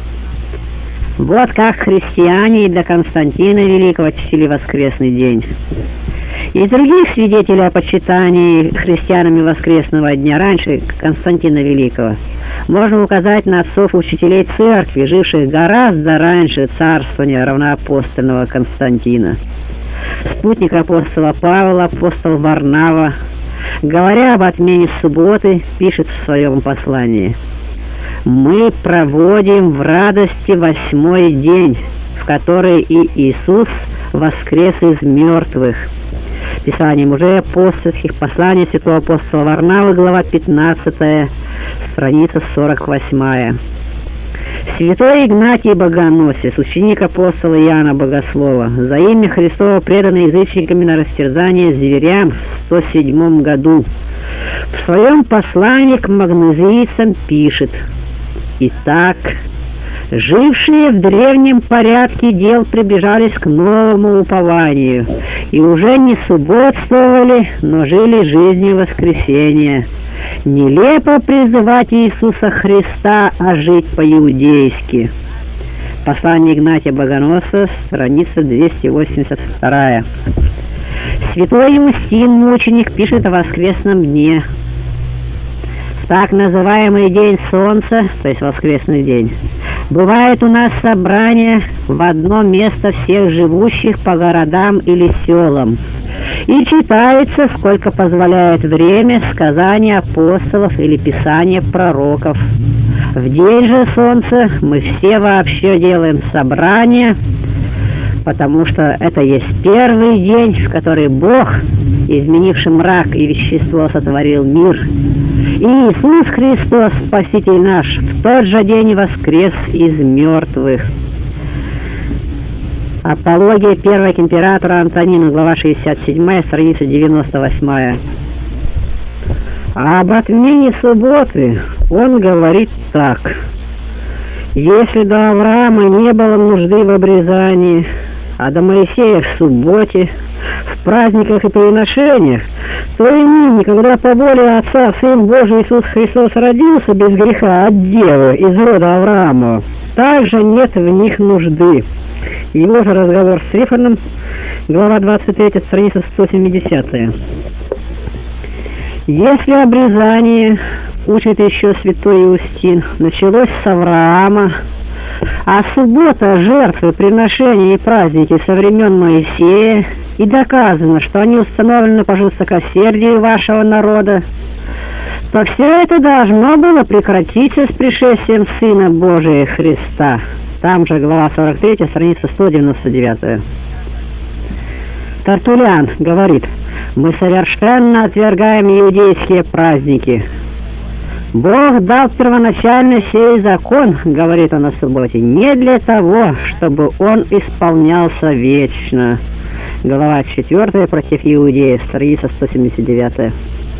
Вот как христиане до Константина Великого чтили воскресный день. Из других свидетелей о почитании христианами воскресного дня раньше Константина Великого можно указать на отцов-учителей церкви, живших гораздо раньше царствования равноапостольного Константина. Спутник апостола Павла, апостол Варнава, говоря об отмене субботы, пишет в своем послании: «Мы проводим в радости восьмой день, в который и Иисус воскрес из мертвых». Писание мужей апостольских, послание святого апостола Варнавы, глава пятнадцатая, страница сорок восьмая. Святой Игнатий Богоносец, ученик апостола Иоанна Богослова, за имя Христово преданный язычниками на растерзание зверям в сто седьмом году, в своем послании к магнезийцам пишет: «Итак, жившие в древнем порядке дел прибежались к новому упованию, и уже не субботствовали, но жили жизнью воскресения. Нелепо призывать Иисуса Христа, а жить по-иудейски». Послание Игнатия Богоносца, страница двести восемьдесят вторая. Святой Иустин, мученик, пишет о воскресном дне: «Так называемый день солнца, то есть воскресный день, бывает у нас собрание в одно место всех живущих по городам или селам, и читается, сколько позволяет время, сказания апостолов или писания пророков. В день же солнца мы все вообще делаем собрание, потому что это есть первый день, в который Бог, изменивший мрак и вещество, сотворил мир. И Иисус Христос, Спаситель наш, в тот же день воскрес из мертвых». Апология первого к императору Антонину, глава шестьдесят седьмая, страница девяносто восьмая. А об отмене субботы он говорит так: «Если до Авраама не было нужды в обрезании, а до Моисея в субботе, в праздниках и приношениях, то и ныне, когда по воле Отца Сын Божий Иисус Христос родился без греха от Девы из рода Авраама, также нет в них нужды». Его же разговор с Трифоном, глава двадцать третья, страница сто семидесятая. Если обрезание, учит еще святой Иустин, началось с Авраама, а суббота, жертвы, приношения и праздники со времен Моисея, и доказано, что они установлены по жестокосердию вашего народа, то все это должно было прекратиться с пришествием Сына Божия Христа. Там же глава сорок третья, страница сто девяносто девятая. Тартулиан говорит: «Мы совершенно отвергаем иудейские праздники. Бог дал первоначально сей закон, — говорит он о субботе, — не для того, чтобы он исполнялся вечно». Глава четвертая, против иудеев, страница сто семьдесят девятая.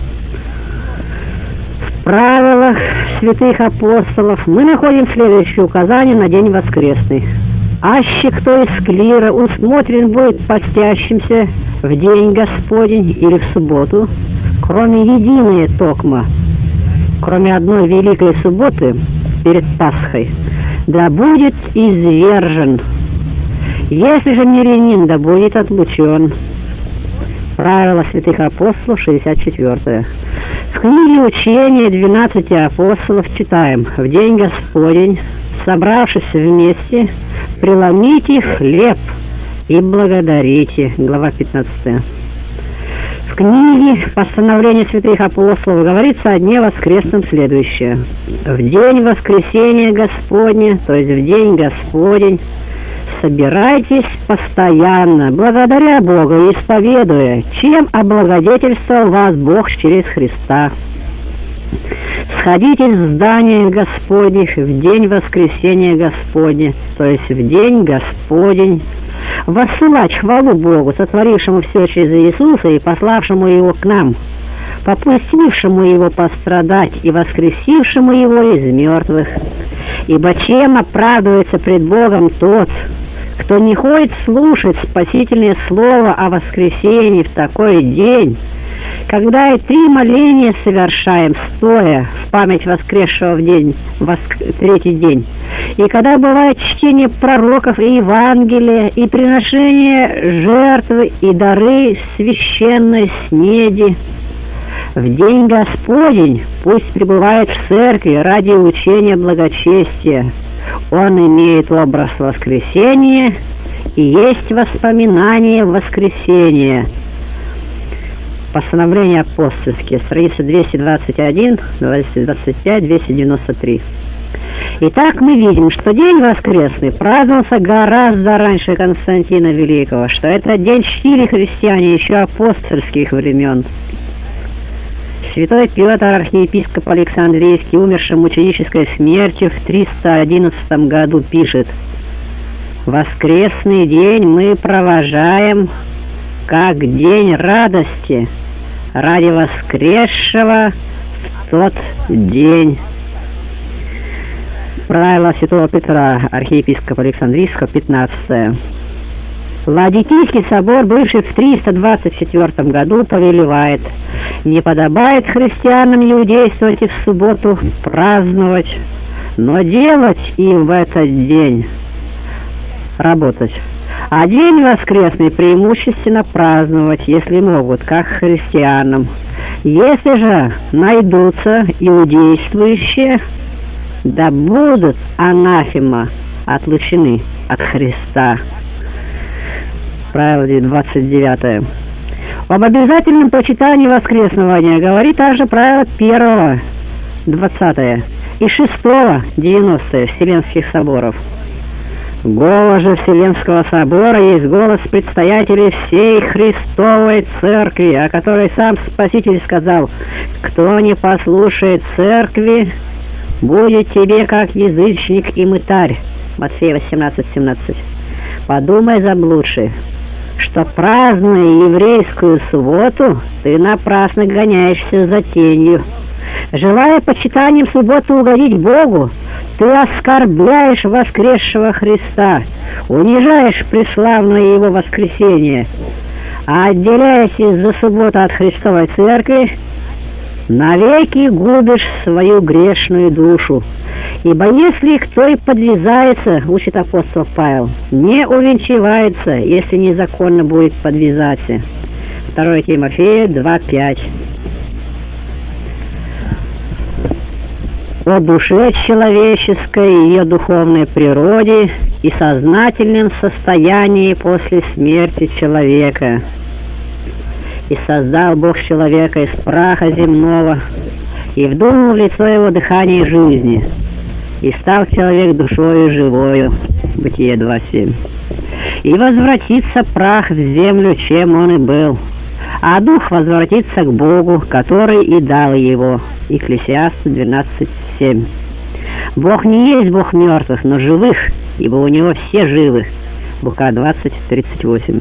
В правилах святых апостолов мы находим следующее указание на день воскресный: «Аще кто из клира усмотрен будет постящимся в день Господень или в субботу, кроме единой токма, кроме одной великой субботы перед Пасхой, да будет извержен. Если же мирянин, да будет отлучен». Правила святых апостолов, шестьдесят четвёртое. В книге учения двенадцати апостолов читаем: «В день Господень, собравшись вместе, преломите хлеб и благодарите». Глава пятнадцатая. В книге «Постановление святых апостолов» говорится о дне воскресном следующее: «В день воскресения Господня, то есть в день Господень, собирайтесь постоянно, благодаря Богу и исповедуя, чем облагодетельствовал вас Бог через Христа. Сходите в здание Господних в день воскресения Господня, то есть в день Господень, воссылать хвалу Богу, сотворившему все через Иисуса и пославшему Его к нам, попустившему Его пострадать и воскресившему Его из мертвых. Ибо чем оправдывается пред Богом тот, кто не ходит слушать спасительное слово о воскресении в такой день, когда и три моления совершаем, стоя в память воскресшего в день, воск... третий день, и когда бывает чтение пророков и Евангелия, и приношение жертвы, и дары священной снеди. В день Господень пусть пребывает в церкви ради учения благочестия. Он имеет образ воскресения и есть воспоминание воскресения». Постановления апостольские, страница двести двадцать один, двести двадцать пять, двести девяносто три. Итак, мы видим, что день воскресный праздновался гораздо раньше Константина Великого, что этот день чтили христиане еще апостольских времен. Святой Петр, архиепископ Александрийский, умерший мученической смертью в триста одиннадцатом году, пишет: «Воскресный день мы провожаем как день радости ради воскресшего в тот день». Правила святого Петра, архиепископа Александрийского, пятнадцатое. Ладикийский собор, бывший в триста двадцать четвёртом году, повелевает: «Не подобает христианам иудействовать и в субботу праздновать, но делать им в этот день работать, а день воскресный преимущественно праздновать, если могут, как христианам. Если же найдутся иудействующие, да будут анафема отлучены от Христа». Правило двадцать девятое. Об обязательном почитании воскресного дня говорит также правило первого, двадцатое, и шестого, девяностое Вселенских соборов. Голос же Вселенского собора есть голос предстоятелей всей Христовой Церкви, о которой сам Спаситель сказал: «Кто не послушает Церкви, будет тебе как язычник и мытарь». Матфея восемнадцать семнадцать. Подумай, заблудший, что, празднуя еврейскую субботу, ты напрасно гоняешься за тенью. Желая почитанием субботы угодить Богу, ты оскорбляешь воскресшего Христа, унижаешь преславное Его воскресение, а отделяясь из-за субботы от Христовой Церкви, навеки губишь свою грешную душу. Ибо если кто и подвязается, учит апостол Павел, не увенчивается, если незаконно будет подвязаться. второе Тимофея два пять. О душе человеческой, ее духовной природе и сознательном состоянии после смерти человека. «И создал Бог человека из праха земного, и вдунул в лицо его дыхание жизни, и стал человек душою живою». Бытие два семь. «И возвратится прах в землю, чем он и был, а дух возвратится к Богу, который и дал его». Екклесиаст двенадцать семь. Бог не есть Бог мертвых, но живых, ибо у него все живы. Лука двадцать тридцать восемь.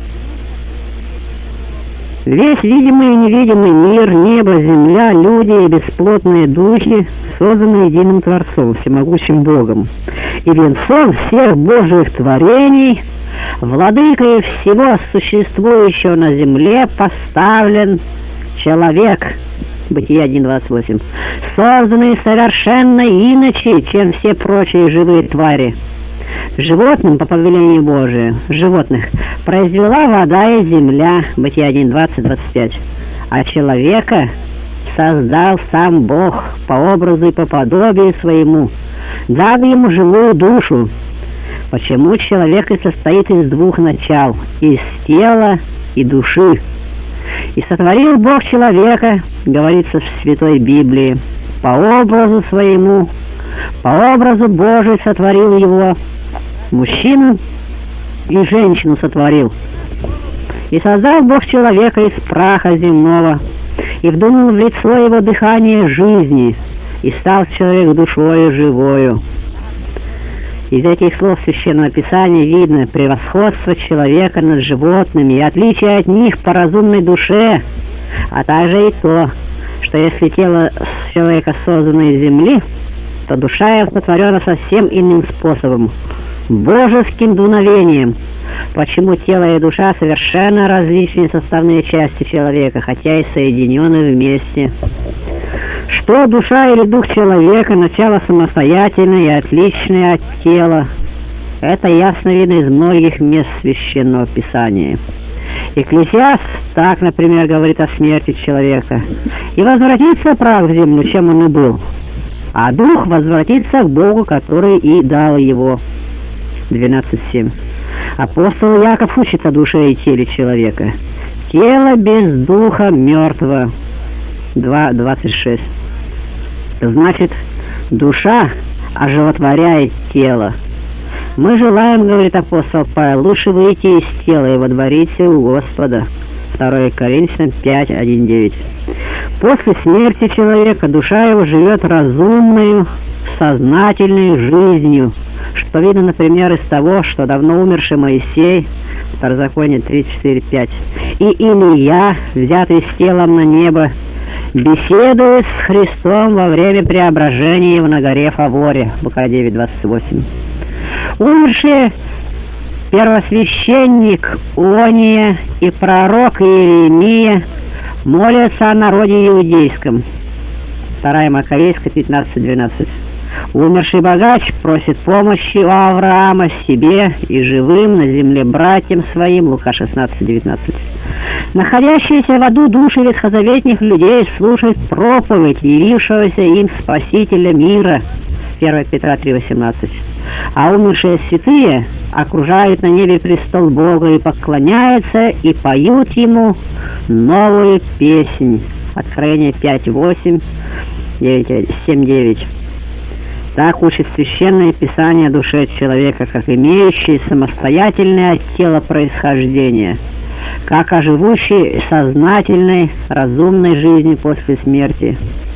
Весь видимый и невидимый мир, небо, земля, люди и бесплотные духи созданы единым Творцом, всемогущим Богом. И венцом всех Божьих творений, владыкой всего существующего на земле, поставлен человек. Бытие один двадцать восемь. Созданный совершенно иначе, чем все прочие живые твари. Животным, по повелению Божию, животных, произвела вода и земля, Бытие один, двадцать, двадцать пять. А человека создал сам Бог по образу и по подобию своему, дав ему живую душу. Почему человек и состоит из двух начал, из тела и души. И сотворил Бог человека, говорится в Святой Библии, по образу своему, по образу Божию сотворил его, мужчину и женщину сотворил. И создал Бог человека из праха земного, и вдунул в лицо его дыхание жизни, и стал человек душою живою. Из этих слов Священного Писания видно превосходство человека над животными и отличие от них по разумной душе, а также и то, что если тело человека создано из земли, то душа его сотворена совсем иным способом, божеским дуновением. Почему тело и душа совершенно различные составные части человека, хотя и соединены вместе. Что душа или дух человека, начало самостоятельное и отличное от тела, это ясно видно из многих мест Священного Писания. Экклесиаст так, например, говорит о смерти человека: «И возвратится прах в землю, чем он и был, а дух возвратится к Богу, который и дал его». двенадцать семь. Апостол Яков учит о душе и теле человека. «Тело без духа мертво». два двадцать шесть. Значит, душа оживотворяет тело. Мы желаем, говорит апостол Павел, лучше выйти из тела и водвориться у Господа. второе Коринфянам пять, один, девять. После смерти человека душа его живет разумной, сознательной жизнью, что видно, например, из того, что давно умерший Моисей, Второзаконие тридцать четыре, пять, и Илия, взятый с телом на небо, беседует с Христом во время преображения его на горе Фаворе, Лука девять, двадцать восемь. Умершие первосвященник Ония и пророк Иеремия молятся о народе иудейском. второе Маковейская пятнадцать, двенадцать. Умерший богач просит помощи у Авраама себе и живым на земле братьям своим, Лука шестнадцать, девятнадцать. Находящиеся в аду души ветхозаветных людей слушают проповедь явившегося им Спасителя мира, первое Петра три, восемнадцать. А умершие святые окружают на небе престол Бога и поклоняются и поют Ему новую песнь. Откровение пять, восемь, девять, семь, девять. Так учит Священное Писание о душе человека, как имеющей самостоятельное от тела происхождение, как о живущей сознательной, разумной жизни после смерти.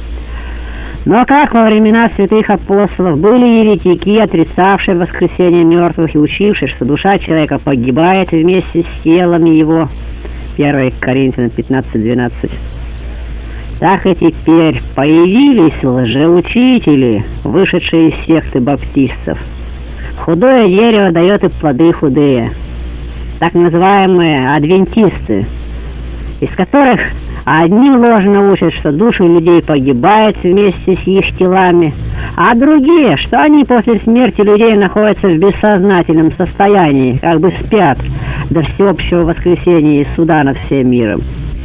Но как во времена святых апостолов были еретики, отрицавшие воскресение мертвых и учившие, что душа человека погибает вместе с телом его, первое Коринфянам пятнадцать, двенадцать. Так и теперь появились лжеучители, вышедшие из секты баптистов. Худое дерево дает и плоды худые, так называемые адвентисты, из которых одни ложно учат, что души людей погибают вместе с их телами, а другие, что они после смерти людей находятся в бессознательном состоянии, как бы спят до всеобщего воскресения и суда над всем миром.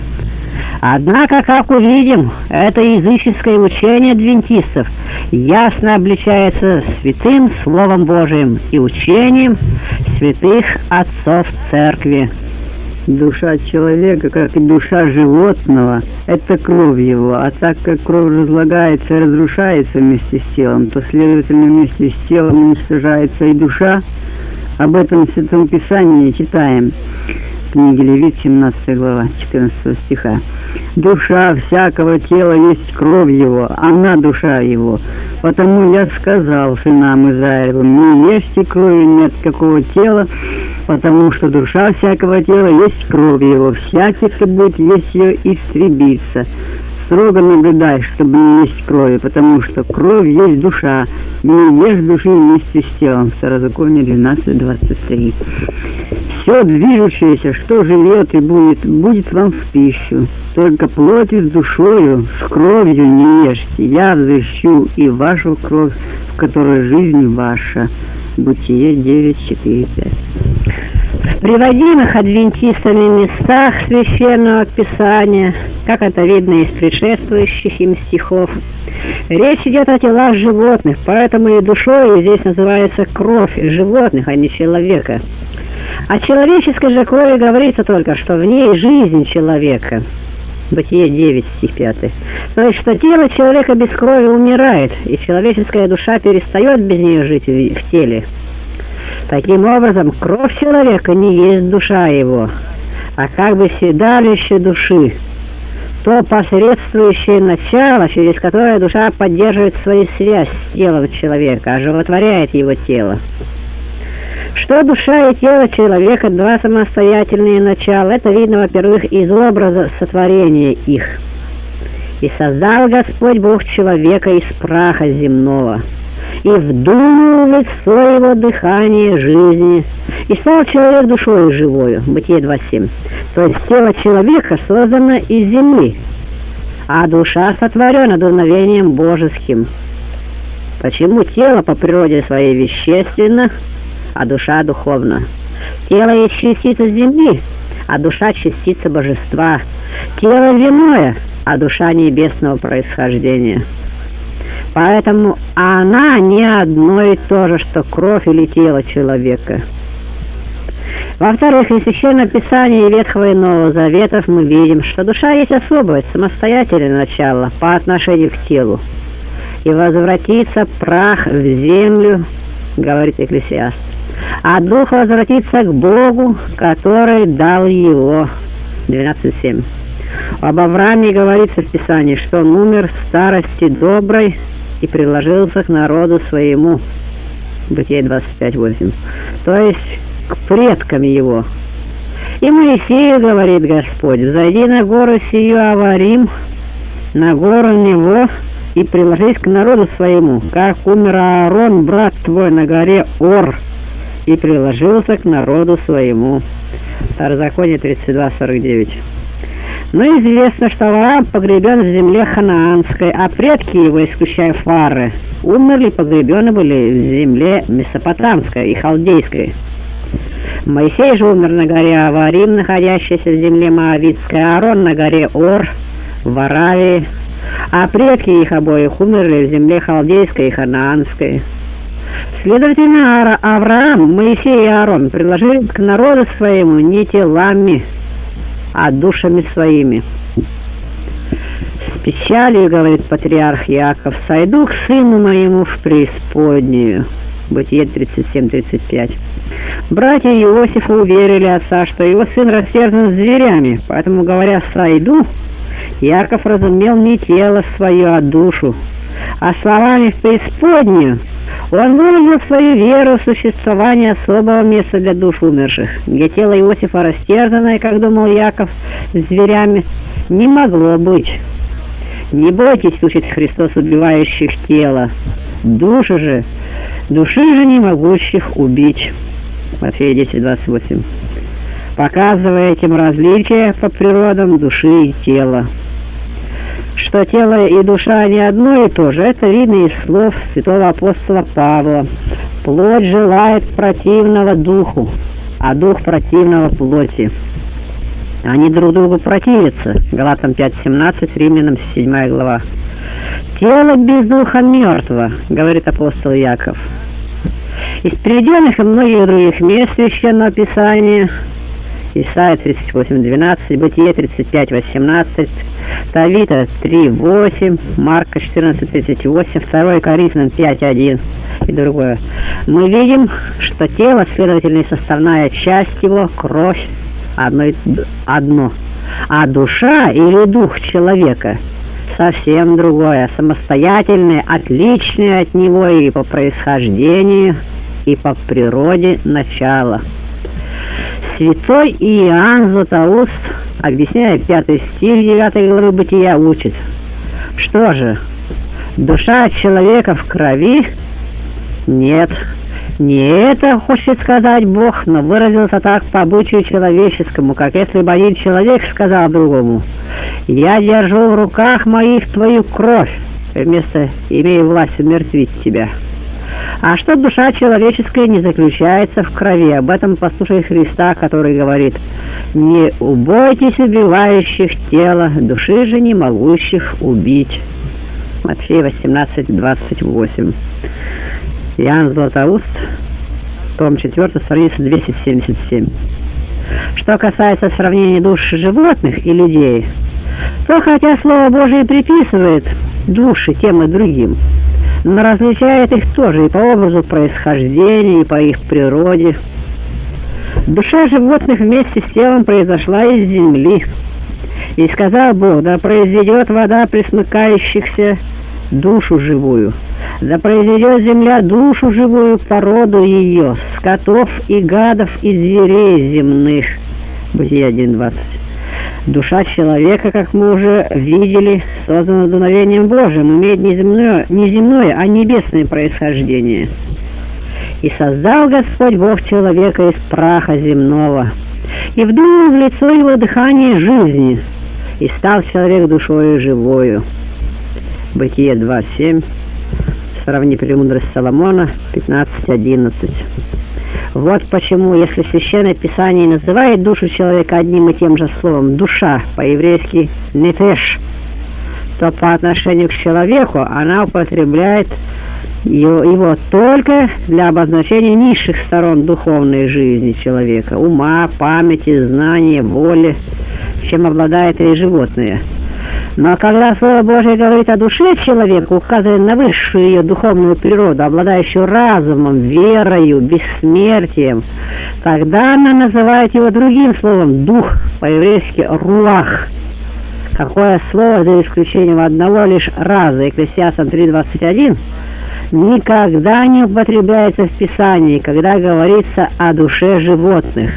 Однако, как увидим, это языческое учение адвентистов ясно обличается святым Словом Божиим и учением святых отцов Церкви. Душа человека, как и душа животного, это кровь его, а так как кровь разлагается и разрушается вместе с телом, то, следовательно, вместе с телом уничтожается и душа. Об этом в Святом Писании читаем в книге Левит, семнадцатая глава, четырнадцатого стиха. «Душа всякого тела есть кровь его, она душа его. Потому я сказал сынам Израилевым: не ешьте крови ни от какого тела, потому что душа всякого тела есть кровь его. Всякий, кто будет есть ее, истребится. Строго наблюдай, чтобы не есть крови, потому что кровь есть душа. Не ешь души вместе с телом». Второзаконие двенадцать, двадцать три. «Все движущееся, что живет и будет, будет вам в пищу. Только плотью с душою, с кровью не ешьте. Я взыщу и вашу кровь, в которой жизнь ваша». Бытие девять, четыре, пять. В приводимых адвентистами местах Священного Писания, как это видно из предшествующих им стихов, речь идет о телах животных, поэтому и душой здесь называется кровь животных, а не человека. О человеческой же крови говорится только, что в ней жизнь человека. Бытие девять, стих пятый. То есть, что тело человека без крови умирает, и человеческая душа перестает без нее жить в теле. Таким образом, кровь человека не есть душа его, а как бы седалище души, то посредствующее начало, через которое душа поддерживает свою связь с телом человека, оживотворяет его тело. Что душа и тело человека – два самостоятельные начала, это видно, во-первых, из образа сотворения их. «И создал Господь Бог человека из праха земного, и вдунул в лицо его дыхание жизни, и стал человек душою живою». Бытие два семь. То есть тело человека создано из земли, а душа сотворена дуновением божеским. Почему тело по природе своей вещественно, а душа духовна? Тело есть частица земли, а душа частица божества. Тело земное, а душа небесного происхождения. Поэтому она не одно и то же, что кровь или тело человека. Во-вторых, из Священного Писания Ветхого и Нового Заветов мы видим, что душа есть особое, самостоятельное начало по отношению к телу. «И возвратится прах в землю», говорит Экклесиаст, «а дух возвратится к Богу, который дал его». двенадцать семь. Об Аврааме говорится в Писании, что он умер в старости доброй и приложился к народу своему. Бытие двадцать пять восемь. То есть к предкам его. И Моисею говорит Господь: «Зайди на гору сию Аварим, на гору него, и приложись к народу своему, как умер Аарон, брат твой, на горе Ор, и приложился к народу своему». Второзаконие тридцать два сорок девять. Но известно, что Авраам погребен в земле ханаанской, а предки его, исключая Фары, умерли, погребены были в земле месопотамской и халдейской. Моисей же умер на горе Аварим, находящейся в земле Моавитской, а Аарон на горе Ор в Аравии, а предки их обоих умерли в земле халдейской и ханаанской. Следовательно, Авраам, Моисей и Аарон предложили к народу своему не телами, а душами своими. «С печалью, — говорит патриарх Иаков, — сойду к сыну моему в преисподнюю». Бытие тридцать семь тридцать пять. Братья Иосифа уверили отца, что его сын растерзан зверями, поэтому, говоря «сойду», Иаков разумел не тело свое, а душу. А словами «в преисподнюю» он выразил свою веру в существование особого места для душ умерших, где тело Иосифа, растерзанное, как думал Иаков, зверями, не могло быть. «Не бойтесь, — учит Христос, — убивающих тело, души же, души же не могущих убить». Матфея десять двадцать восемь. Показывая этим различие по природам души и тела. Что тело и душа не одно и то же, это видно из слов святого апостола Павла. «Плоть желает противного духу, а дух противного плоти». Они друг другу противятся. Галатам пять семнадцать, Римлянам седьмая глава. «Тело без духа мертво», говорит апостол Яков. Из приведенных и многих других мест Священного Писания: Исайя тридцать восемь двенадцать, Бытие тридцать пять восемнадцать, Тавита три восемь, Марка четырнадцать тридцать восемь, второе Коринфянам пять один и другое. Мы видим, что тело, следовательно, составная часть его, кровь, одно, одно, а душа или дух человека совсем другое, самостоятельное, отличное от него и по происхождению, и по природе начало. Святой Иоанн Златоуст, объясняя пятый стих девятой главы Бытия, учит: что же, душа человека в крови? Нет, не это хочет сказать Бог, но выразился так по обычаю человеческому, как если бы один человек сказал другому: «Я держу в руках моих твою кровь», вместо «имею власть умертвить тебя». А что душа человеческая не заключается в крови? Об этом послушай Христа, который говорит: «Не убойтесь убивающих тело, души же не могущих убить». Матфея восемнадцать, двадцать восемь. Иоанн Златоуст, том четвёртый, страница двести семьдесят семь. Что касается сравнения душ животных и людей, то хотя Слово Божие приписывает души тем и другим, но различает их тоже и по образу происхождения, и по их природе. Душа животных вместе с телом произошла из земли. И сказал Бог: да произведет вода пресмыкающихся душу живую, да произведет земля душу живую, породу ее, скотов и гадов и зверей земных. Бытие один двадцать. Душа человека, как мы уже видели, создана дуновением Божьим, имеет не земное, не земное, а небесное происхождение. И создал Господь Бог человека из праха земного, и вдунул в лицо его дыхание жизни, и стал человек душою живою. Бытие два семь. Сравни премудрость Соломона пятнадцать одиннадцать. Вот почему, если Священное Писание называет душу человека одним и тем же словом «душа», по-еврейски «нефеш», то по отношению к человеку она употребляет его, его только для обозначения низших сторон духовной жизни человека: ума, памяти, знания, воли, чем обладает и животные. Но когда Слово Божие говорит о душе человека, указывая на высшую ее духовную природу, обладающую разумом, верою, бессмертием, тогда она называет его другим словом «дух», по-еврейски «руах». Какое слово, за исключением одного лишь раза, Екклесиастам три двадцать один, никогда не употребляется в Писании, когда говорится о душе животных.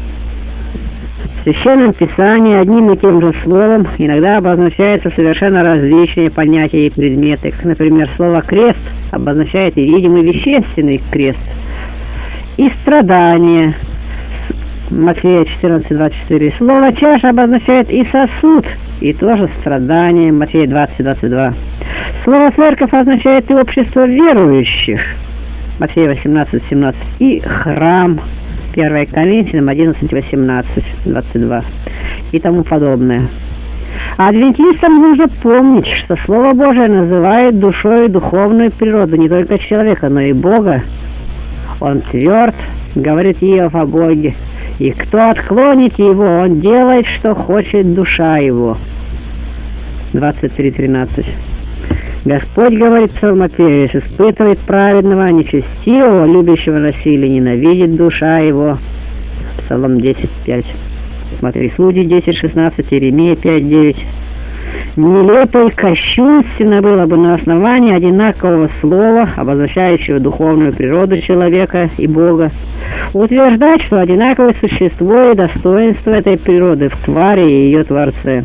В Священном Писании одним и тем же словом иногда обозначаются совершенно различные понятия и предметы, как, например, слово «крест» обозначает и видимый вещественный крест, и страдание. Матфея четырнадцать двадцать четыре. Слово «чаша» обозначает и сосуд, и тоже страдание. Матфея двадцать двадцать два. Слово «церковь» означает и общество верующих. Матфея восемнадцать семнадцать. И храм. первое Коринфянам одиннадцать восемнадцать двадцать два. И тому подобное. А адвентистам нужно помнить, что Слово Божие называет душой духовную природу не только человека, но и Бога. Он тверд, говорит Иов о Боге, и кто отклонит его, он делает, что хочет душа его. двадцать три тринадцать. Господь говорит Псалмопевец: испытывает праведного, нечестивого, любящего насилия, ненавидит душа его. Псалом десять пять. Смотри, Судьи десять шестнадцать, Иеремия пять девять. Нелепо и кощунственно было бы на основании одинакового слова, обозначающего духовную природу человека и Бога, утверждать, что одинаковое существо и достоинство этой природы в твари и ее Творце.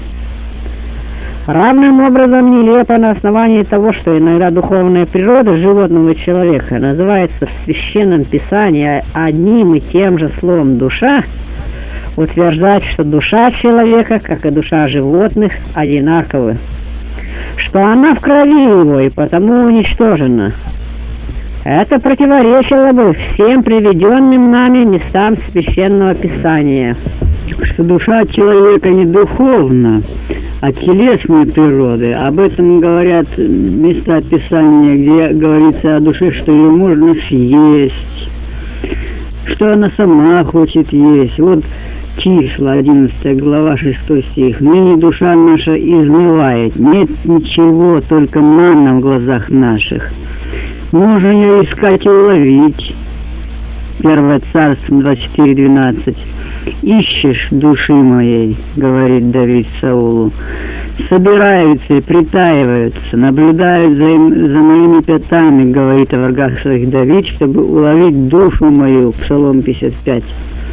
Равным образом нелепо на основании того, что иногда духовная природа животного человека называется в Священном Писании одним и тем же словом «душа», утверждать, что душа человека, как и душа животных, одинаковы, что она в крови его и потому уничтожена. Это противоречило бы всем приведенным нами местам Священного Писания. Что душа человека не духовна, а телесной природы. Об этом говорят места Писания, где говорится о душе, что ее можно съесть, что она сама хочет есть. Вот числа, одиннадцатая глава, шестой стих. «Ныне душа наша изнывает, нет ничего, только манна в глазах наших. Можно ее искать и уловить». Первое Царство двадцать четыре двенадцать. «Ищешь души моей, — говорит Давид Саулу, — собираются и притаиваются, наблюдают за, им, за моими пятами, — говорит о врагах своих Давид, — чтобы уловить душу мою». Псалом пятьдесят пять.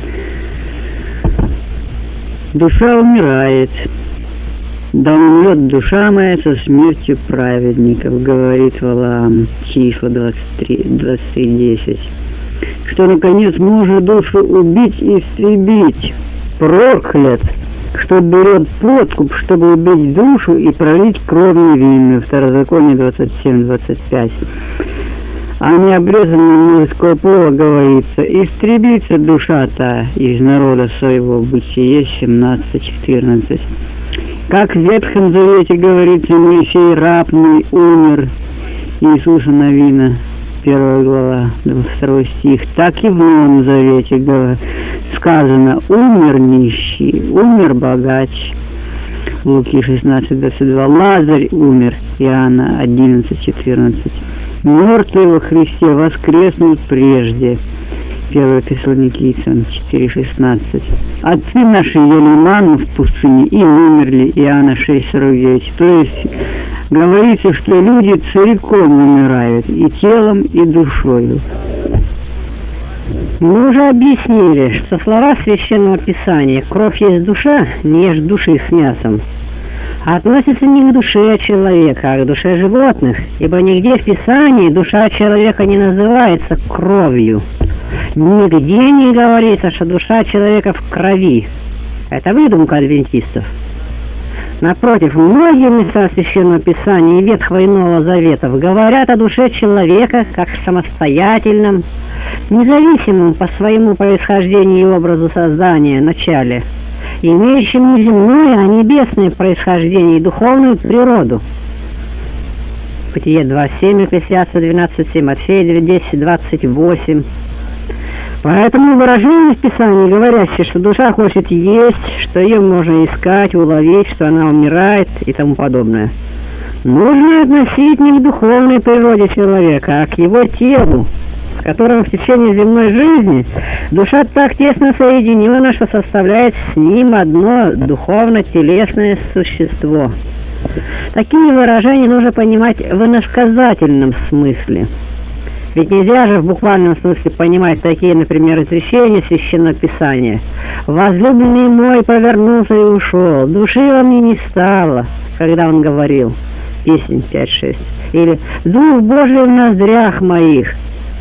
Душа умирает. «Да умрет душа моя со смертью праведников, — говорит Валаам». Числа двадцать три десять. Что, наконец, может душу убить и истребить. Проклят, кто берет подкуп, чтобы убить душу и пролить кровь невинную. Второзаконие двадцать семь двадцать пять. а необрезанным мужского пола говорится: «Истребится душа-то из народа своего». Бытие семнадцать четырнадцать. Как в Ветхом Завете говорится: Моисей раб мой умер, Иисуса Новина, первая глава, двадцать второй стих. Так и в Новом Завете сказано: умер нищий, умер богач. Луки шестнадцать двадцать два. Лазарь умер. Иоанна одиннадцать четырнадцать. Мертвые во Христе воскреснут прежде. первое Фессалоникийцам четыре шестнадцать. Отцы наши ели манну в пустыне и умерли. Иоанна шесть сорок девять. То есть говорится, что люди целиком умирают и телом, и душою. Мы уже объяснили, что слова Священного Писания «кровь есть душа, не ешь души с мясом» относятся не к душе человека, а к душе животных, ибо нигде в Писании душа человека не называется кровью. Нигде не говорится, что душа человека в крови. Это выдумка адвентистов. Напротив, многие места Священного Писания и Ветхого и Нового Заветов говорят о душе человека как самостоятельном, независимом по своему происхождению и образу создания начале, имеющем не земное, а небесное происхождение и духовную природу. Бытие два семь, Екклесиаста двенадцать семь, Матфея десять двадцать восемь. Поэтому выражение в Писании, говорящее, что душа хочет есть, что ее можно искать, уловить, что она умирает и тому подобное, нужно относить не к духовной природе человека, а к его телу, с которым в течение земной жизни душа так тесно соединена, что составляет с ним одно духовно-телесное существо. Такие выражения нужно понимать в иносказательном смысле. Ведь нельзя же в буквальном смысле понимать такие, например, изречения Священного Писания: «Возлюбленный мой повернулся и ушел, души во мне не стало», когда он говорил, Песнь пять шесть, или «Дух Божий в ноздрях моих»,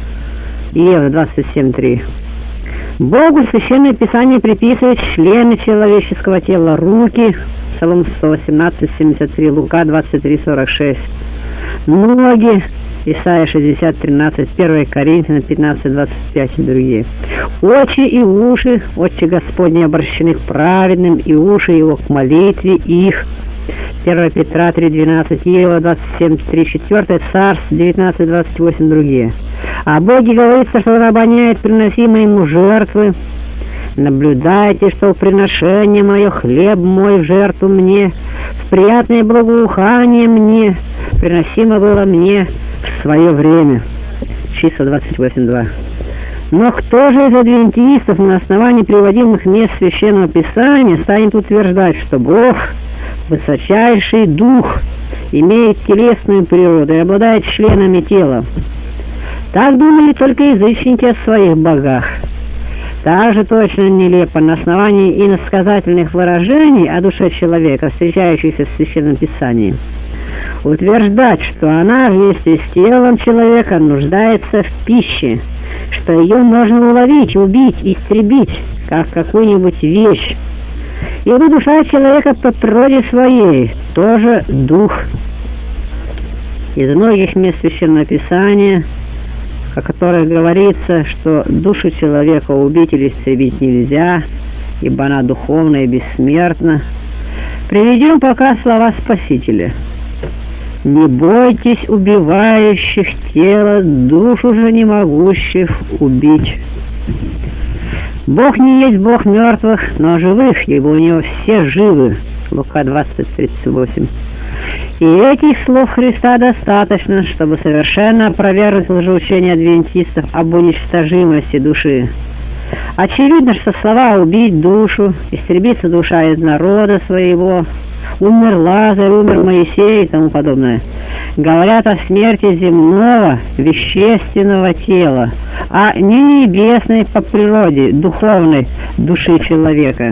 Иов двадцать семь три. Богу Священное Писание приписывает члены человеческого тела, руки, Псалом сто восемнадцать семьдесят три, Лука двадцать три сорок шесть, ноги, Исайя шестьдесят тринадцать, первое Коринфянам пятнадцать двадцать пять и другие. Очи и уши, очи Господни обращены к праведным, и уши его к молитве их. первое Петра три двенадцать, Иова двадцать семь три четыре, Царств девятнадцать двадцать восемь, другие. О Боге говорится, что он обоняет приносимые ему жертвы. Наблюдайте, что в приношение мое, хлеб мой в жертву мне, в приятное благоухание мне, приносимо было мне в свое время. Числа двадцать восемь два. Но кто же из адвентистов на основании приводимых мест Священного Писания станет утверждать, что Бог, высочайший Дух, имеет телесную природу и обладает членами тела? Так думали только язычники о своих богах. Так же точно нелепо на основании иносказательных выражений о душе человека, встречающихся в Священном Писании, утверждать, что она вместе с телом человека нуждается в пище, что ее можно уловить, убить, истребить, как какую-нибудь вещь. Ибо душа человека по природе своей тоже дух. Из многих мест Священного Писания, о которых говорится, что душу человека убить или истребить нельзя, ибо она духовна и бессмертна, приведем пока слова Спасителя: «Не бойтесь убивающих тело, душу же не могущих убить». Бог не есть Бог мертвых, но живых, ибо у него все живы. Лука двадцать тридцать восемь. И этих слов Христа достаточно, чтобы совершенно опровергнуть лжеучение адвентистов об уничтожимости души. Очевидно, что слова «убить душу», «истребится душа из народа своего», «умер Лазарь», «умер Моисей» и тому подобное говорят о смерти земного, вещественного тела, а не небесной по природе, духовной души человека.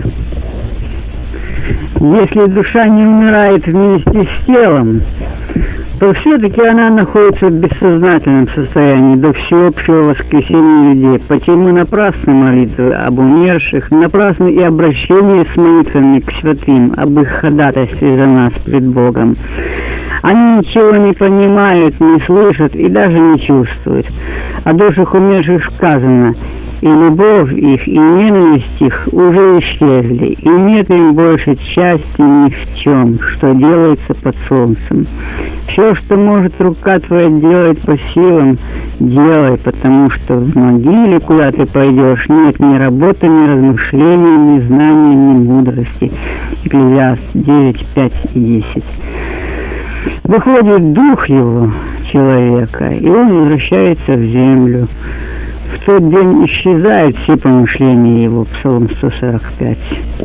Если душа не умирает вместе с телом, то все-таки она находится в бессознательном состоянии до всеобщего воскресения людей. Почему напрасны молитвы об умерших, напрасны и обращение с молитвами к святым об их ходатайстве за нас пред Богом. Они ничего не понимают, не слышат и даже не чувствуют. О душах умерших сказано: и любовь их, и ненависть их уже исчезли, и нет им больше счастья ни в чем, что делается под солнцем. Все, что может рука твоя делать по силам, делай, потому что в могиле, куда ты пойдешь, нет ни работы, ни размышления, ни знания, ни мудрости. Экклезиаст девять, пять и десять. Выходит дух его, человека, и он возвращается в землю. В тот день исчезают все помышления его. Псалом сто сорок пять.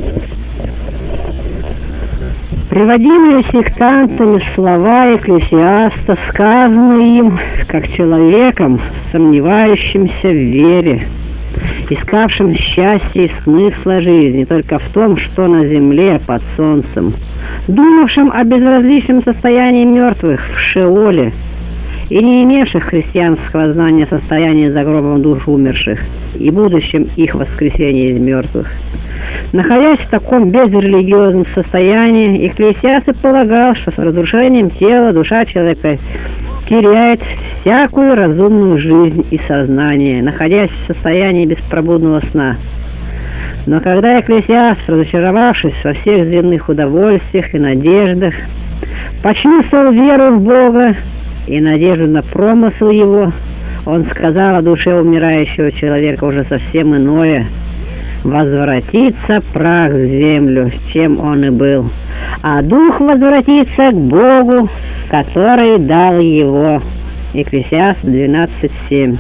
Приводимые сектантами слова Экклесиаста сказаны им, как человеком, сомневающимся в вере, искавшим счастья и смысла жизни только в том, что на земле под солнцем, думавшим о безразличном состоянии мертвых в Шеоле и не имевших христианского знания состояния за гробом душ умерших и будущем их воскресения из мертвых. Находясь в таком безрелигиозном состоянии, Экклесиаст полагал, что с разрушением тела душа человека теряет всякую разумную жизнь и сознание, находясь в состоянии беспробудного сна. Но когда Экклесиаст, разочаровавшись во всех земных удовольствиях и надеждах, почувствовал веру в Бога и надежду на промысл его, он сказал о душе умирающего человека уже совсем иное: «Возвратится прах в землю, чем он и был, а дух возвратится к Богу, который дал его». Экклесиаст двенадцать семь.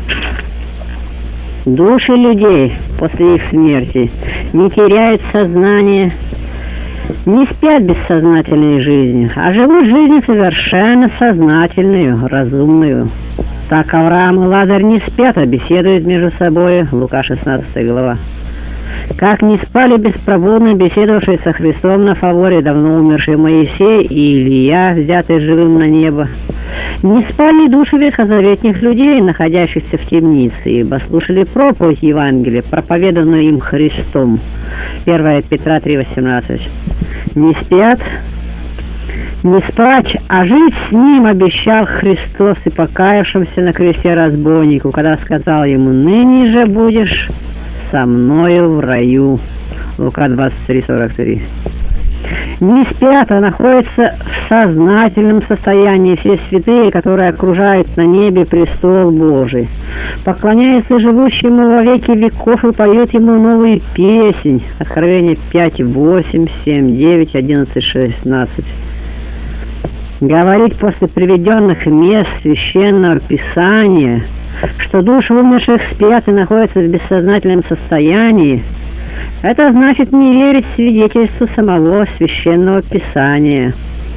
Души людей после их смерти не теряют сознание, не спят бессознательной жизнью, а живут жизнью совершенно сознательную, разумную. Так Авраам и Лазарь не спят, а беседуют между собой. Лука шестнадцатая глава. Как не спали беспробудно беседовавшие со Христом на фаворе давно умерший Моисей и Илья, взятый живым на небо, не спали души ветхозаветных людей, находящихся в темнице, ибо слушали проповедь Евангелия, проповеданную им Христом. первое Петра три восемнадцать. Не спят, не спать, а жить с ним обещал Христос и покаявшимся на кресте разбойнику, когда сказал ему: «Ныне же будешь со мною в раю». Лука двадцать три сорок три. Не спят, а находятся в сознательном состоянии все святые, которые окружают на небе престол Божий, поклоняются живущему во веки веков и поют ему новую песнь. Откровение пять восемь, семь девять, одиннадцать шестнадцать. Говорить после приведенных мест Священного Писания, что души умерших спят и находятся в бессознательном состоянии, это значит не верить свидетельству самого Священного Писания.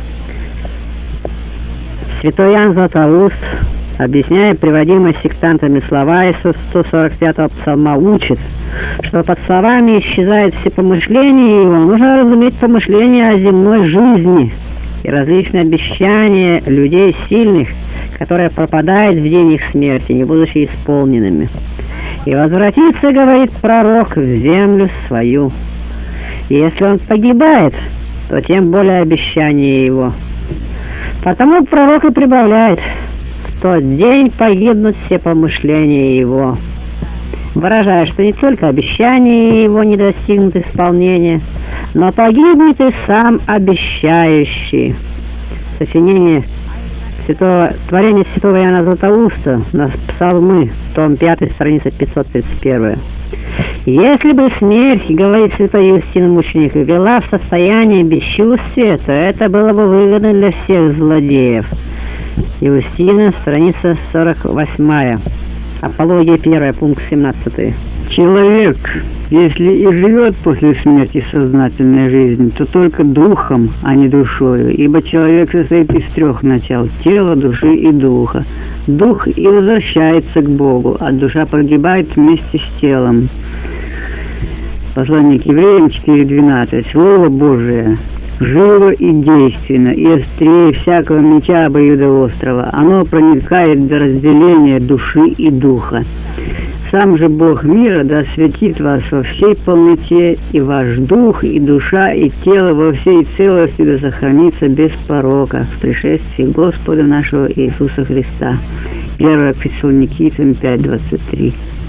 Святой Иоанн Златоуст, объясняя приводимые сектантами слова из сто сорок пятого псалма, учит, что под словами исчезают все помышления его, нужно разуметь помышления о земной жизни и различные обещания людей сильных, которые пропадают в день их смерти, не будучи исполненными. И возвратится, говорит пророк, в землю свою. И если он погибает, то тем более обещание его. Потому пророк и прибавляет: в тот день погибнут все помышления его, выражая, что не только обещания его не достигнут исполнения, но погибнет и сам обещающий. Сочинение Святого, творение святого Иоанна Златоуста на Псалмы, том пятый, страница пятьсот тридцать один. Если бы смерть, говорит святой Юстин мученик, вела в состояние бесчувствия, то это было бы выгодно для всех злодеев. Юстина, страница сорок восемь. Апология первая, пункт семнадцатый. Человек, если и живет после смерти сознательной жизнью, то только духом, а не душою, ибо человек состоит из трех начал – тела, души и духа. Дух и возвращается к Богу, а душа погибает вместе с телом. Послание к Евреям четыре двенадцать. Слово Божие живо и действенно, и острее всякого меча обоюдоострого. Оно проникает до разделения души и духа, сам же Бог мира да осветит вас во всей полноте, и ваш дух, и душа, и тело во всей целости да сохранится без порока в пришествии Господа нашего Иисуса Христа. первое Фессалоникийцам пять двадцать три.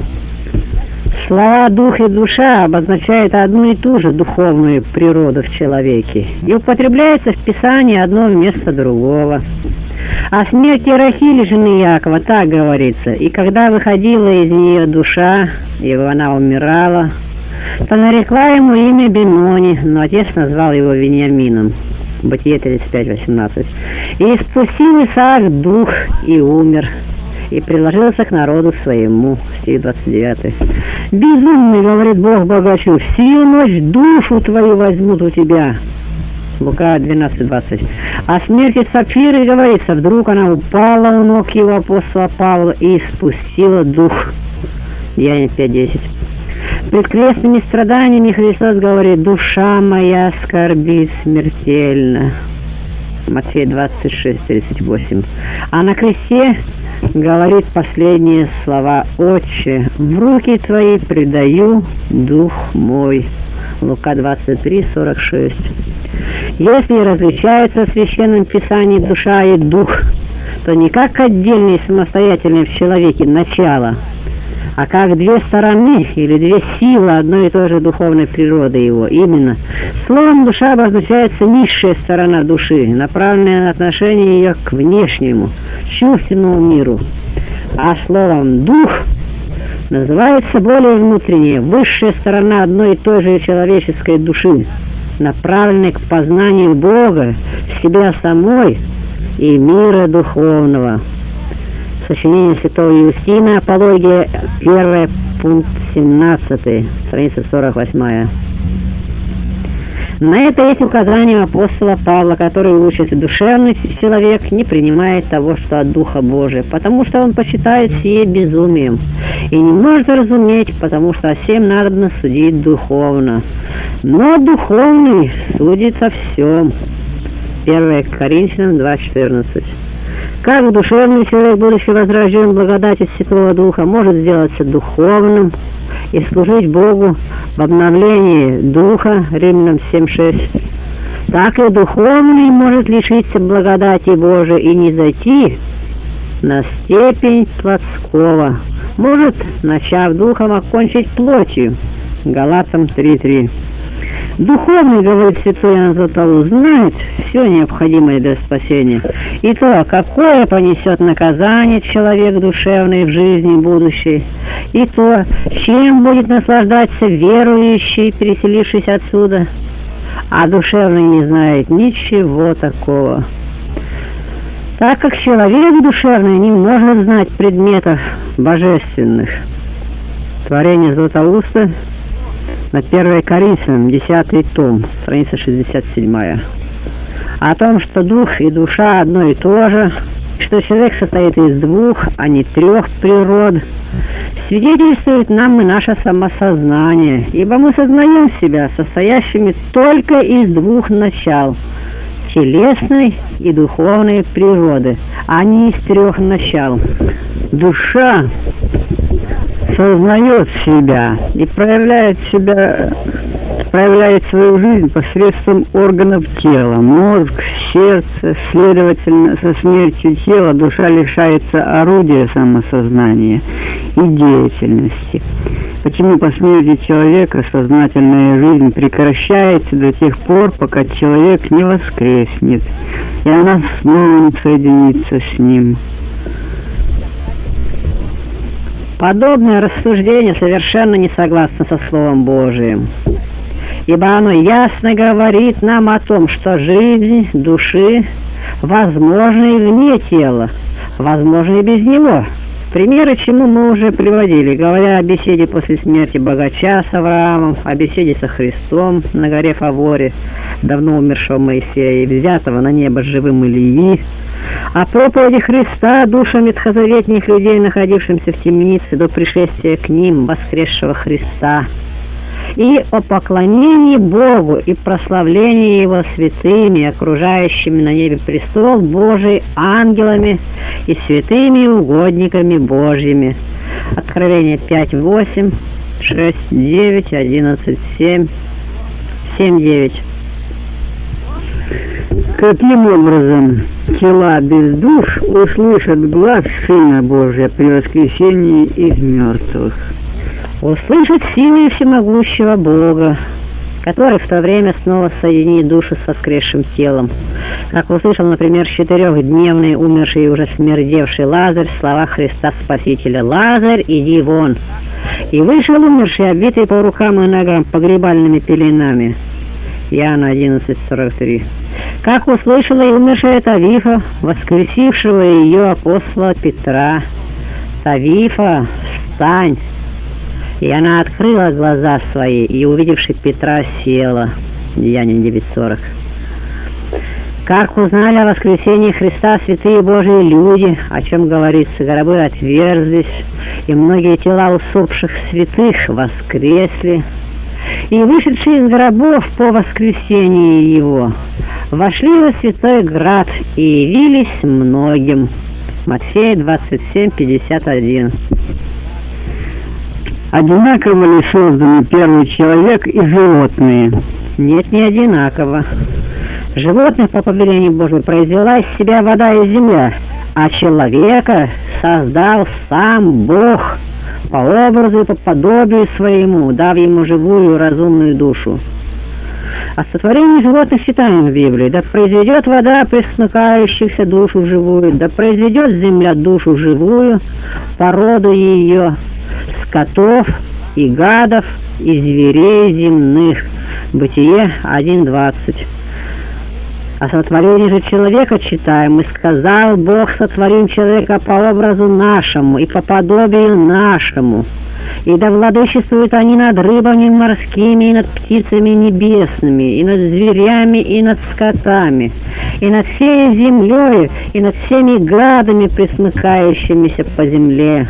Слова «дух» и «душа» обозначают одну и ту же духовную природу в человеке и употребляется в Писании одно вместо другого. О смерти Рахили, жены Якова, так говорится: «И когда выходила из нее душа, и она умирала, то нарекла ему имя Бенони, но отец назвал его Вениамином». Бытие тридцать пять восемнадцать. «И спустил Исаак дух, и умер, и приложился к народу своему». Стих двадцать девять. «Безумный, говорит Бог богачу, всю ночь душу твою возьмут у тебя». Лука двенадцать двадцать. О смерти Сапфиры говорится: вдруг она упала у ног его апостола Павла и спустила дух. Деяния пять десять. Пред крестными страданиями Христос говорит: душа моя скорбит смертельно. Матфея двадцать шесть тридцать восемь. А на кресте говорит последние слова: «Отче, в руки твои предаю дух мой». Лука двадцать три сорок шесть. Если различаются в Священном Писании душа и дух, то не как отдельные самостоятельные в человеке начало, а как две стороны или две силы одной и той же духовной природы его. Именно словом душа обозначается низшая сторона души, направленная на отношение ее к внешнему, чувственному миру. А словом дух называется более внутренняя, высшая сторона одной и той же человеческой души, направленной к познанию Бога, себя самой и мира духовного. Сочинение святого Иустина, Апология, первый пункт семнадцатый, страница сорок восемь. На это есть указание апостола Павла, который учит: душевный человек не принимает того, что от Духа Божия, потому что он почитает сие безумием, и не может разуметь, потому что о сем надобно судить духовно. Но духовный судит о всем. первое Коринфянам два четырнадцать. Как душевный человек, будучи возрожден благодатью Святого Духа, может сделаться духовным и служить Богу в обновлении Духа, Римлянам семь шесть, так и духовный может лишиться благодати Божией и не зайти на степень плотского, может, начав духом, окончить плотью. Галатам три три. Духовный, говорит святой Иоанн Златоуст, знает все необходимое для спасения, и то, какое понесет наказание человек душевный в жизни будущей, и то, чем будет наслаждаться верующий, переселившись отсюда, а душевный не знает ничего такого. Так как человек душевный не может знать предметов божественных. Творение Златоуста на первое Коринфянам, десятый том, страница шестьдесят семь. О том, что дух и душа одно и то же, что человек состоит из двух, а не трех природ, свидетельствует нам и наше самосознание, ибо мы сознаем себя состоящими только из двух начал – телесной и духовной природы, а не из трех начал. Душа сознает себя и проявляет себя, проявляет свою жизнь посредством органов тела, мозг, сердце. Следовательно, со смертью тела душа лишается орудия самосознания и деятельности. Почему по смерти человека сознательная жизнь прекращается до тех пор, пока человек не воскреснет, и она снова не соединится с ним. Подобное рассуждение совершенно не согласно со Словом Божиим, ибо оно ясно говорит нам о том, что жизнь души возможна и вне тела, возможна и без него. Примеры чему мы уже приводили, говоря о беседе после смерти богача с Авраамом, о беседе со Христом на горе Фаворе, давно умершего Моисея и взятого на небо живым Илии, о проповеди Христа душам ветхозаветных людей, находившимся в темнице до пришествия к ним воскресшего Христа, и о поклонении Богу и прославлении Его святыми, окружающими на небе престол Божий ангелами и святыми угодниками Божьими. Откровение пять восемь, шесть девять, одиннадцать семь, семь девять. Каким образом тела без душ услышат глаз Сына Божия при воскресении из мертвых? Услышат силы всемогущего Бога, который в то время снова соединит душу с воскресшим телом. Как услышал, например, четырехдневный, умерший и уже смердевший Лазарь слова Христа Спасителя: «Лазарь, иди вон!» И вышел умерший, обвитый по рукам и ногам погребальными пеленами. Иоанна одиннадцать сорок три. Как услышала и умершая Тавифа, воскресившего ее апостола Петра: «Тавифа, встань!» И она открыла глаза свои, и, увидевши Петра, села. Деяние девять сорок. Как узнали о воскресении Христа святые Божии люди, о чем говорится: гробы отверзлись, и многие тела усопших святых воскресли, и вышедшие из гробов по воскресении Его вошли во святой град и явились многим. Матфея двадцать семь пятьдесят один. Одинаково ли созданы первый человек и животные? Нет, не одинаково. Животных по повелению Божию произвела из себя вода и земля, а человека создал сам Бог по образу и по подобию своему, дав ему живую разумную душу. О сотворении животных читаем в Библии: да произведет вода пресмыкающихся душу живую, да произведет земля душу живую, породу ее, скотов и гадов и зверей земных. Бытие один двадцать. О сотворении же человека читаем: «И сказал Бог: сотворим человека по образу нашему и по подобию нашему, и да владычествуют они над рыбами морскими, и над птицами небесными, и над зверями, и над скотами, и над всей землей, и над всеми гадами, пресмыкающимися по земле.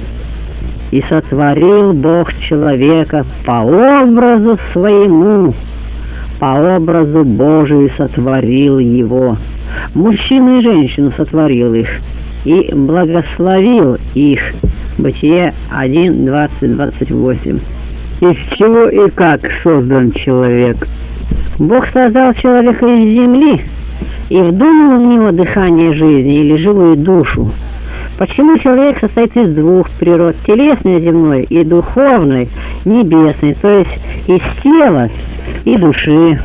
И сотворил Бог человека по образу своему, по образу Божию сотворил его. Мужчину и женщину сотворил их, и благословил их». Бытие один двадцать двадцать восемь. Из чего и как создан человек? Бог создал человека из земли и вдунул в него дыхание жизни или живую душу. Почему человек состоит из двух природ: телесной земной и духовной небесной, то есть из тела и души?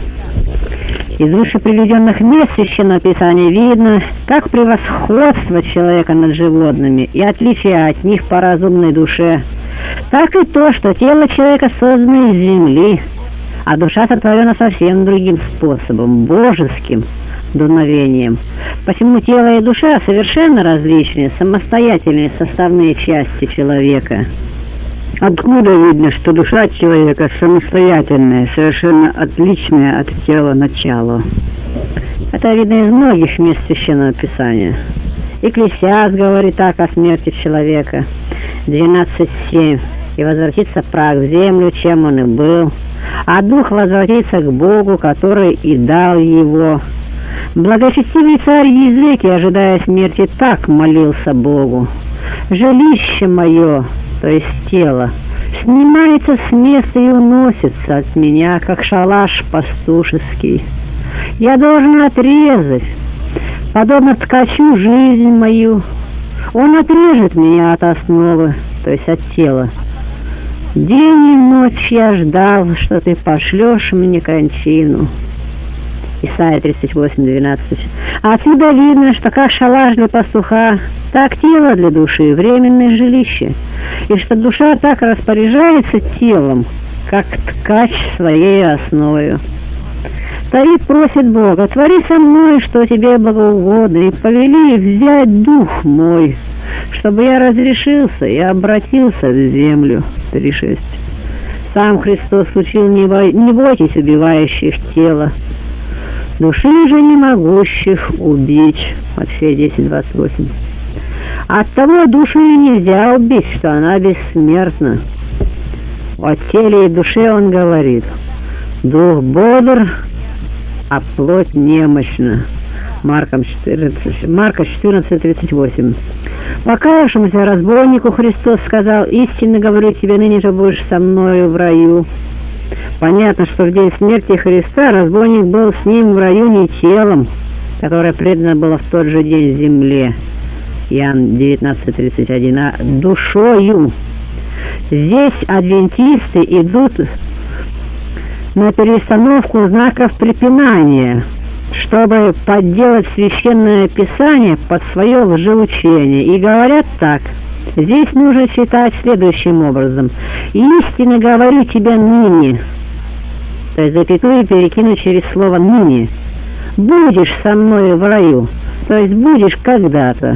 Из выше приведенных мест Священного Писания видно, как превосходство человека над животными и отличие от них по разумной душе, так и то, что тело человека создано из земли, а душа сотворена совсем другим способом, божеским дуновением. Посему тело и душа совершенно различные, самостоятельные составные части человека. Откуда видно, что душа человека самостоятельная, совершенно отличная от тела начала? Это видно из многих мест Священного Писания. Екклесиаст говорит так о смерти человека. двенадцать семь. «И возвратится прах в землю, чем он и был, а дух возвратится к Богу, который и дал его». Благочестивый царь Езекий, ожидая смерти, так молился Богу: «Жилище мое, то есть тело, снимается с места и уносится от меня, как шалаш пастушеский. Я должен отрезать, подобно ткачу, жизнь мою. Он отрежет меня от основы, то есть от тела. День и ночь я ждал, что ты пошлешь мне кончину». Исайя тридцать восемь двенадцать. Отсюда видно, что как шалаш для пастуха, так тело для души — временное жилище, и что душа так распоряжается телом, как ткач своей основою. Давид просит Бога: «Твори со мной, что тебе благоугодно, и повели взять дух мой, чтобы я разрешился и обратился в землю». три шесть. Сам Христос учил: «Не бой, не бойтесь убивающих тело, души же не могущих убить». Матфея десять двадцать восемь. Оттого душу и нельзя убить, что она бессмертна. О теле и душе он говорит: «Дух бодр, а плоть немощна». Марка четырнадцать тридцать восемь. Покаявшемуся разбойнику Христос сказал: «Истинно говорю тебе, ныне же будешь со мною в раю». Понятно, что в день смерти Христа разбойник был с ним в раю не телом, которое предано было в тот же день земле, Иоанн девятнадцать тридцать один, а душою. Здесь адвентисты идут на перестановку знаков препинания, чтобы подделать Священное Писание под свое лжеучение. И говорят так: здесь нужно читать следующим образом: «Истинно говорю тебе ныне», то есть запятую перекинуть через слово «ныне», «будешь со мной в раю», то есть будешь когда-то.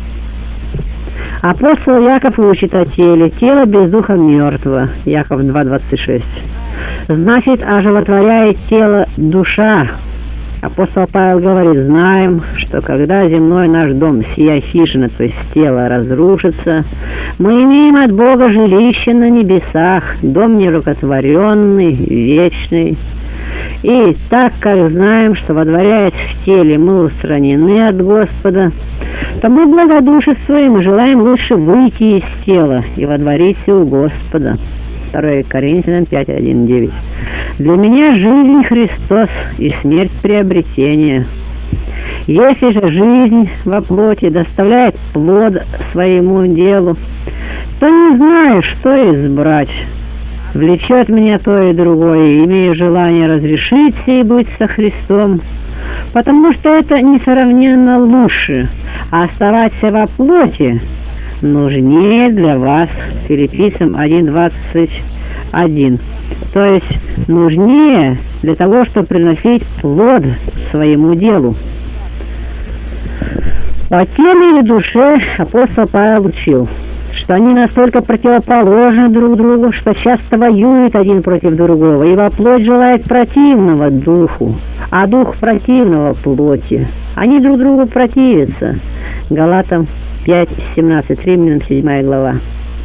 Апостол Яков учит о теле. Тело без духа мертво. Яков два двадцать шесть. Значит, оживотворяет тело душа. Апостол Павел говорит: знаем, что когда земной наш дом, сия хижина, то есть тело, разрушится, мы имеем от Бога жилище на небесах, дом нерукотворенный, вечный. И так как знаем, что, водворяясь в теле, мы устранены от Господа, то мы благодушествуем и желаем лучше выйти из тела и водвориться у Господа. второе Коринфянам пять один девять. Для меня жизнь Христос и смерть приобретение. Если же жизнь во плоти доставляет плод своему делу, то не знаю, что избрать. Влечет меня то и другое, имею желание разрешиться и быть со Христом, потому что это несравненно лучше, а оставаться во плоти нужнее для вас. Филиппийцам один двадцать один. То есть нужнее для того, чтобы приносить плод своему делу. О теле и душе апостол Павел учил, что они настолько противоположны друг другу, что часто воюют один против другого, ибо плоть желает противного духу, а дух противного плоти. Они друг другу противятся. Галатам пять семнадцать, Римлянам седьмая глава.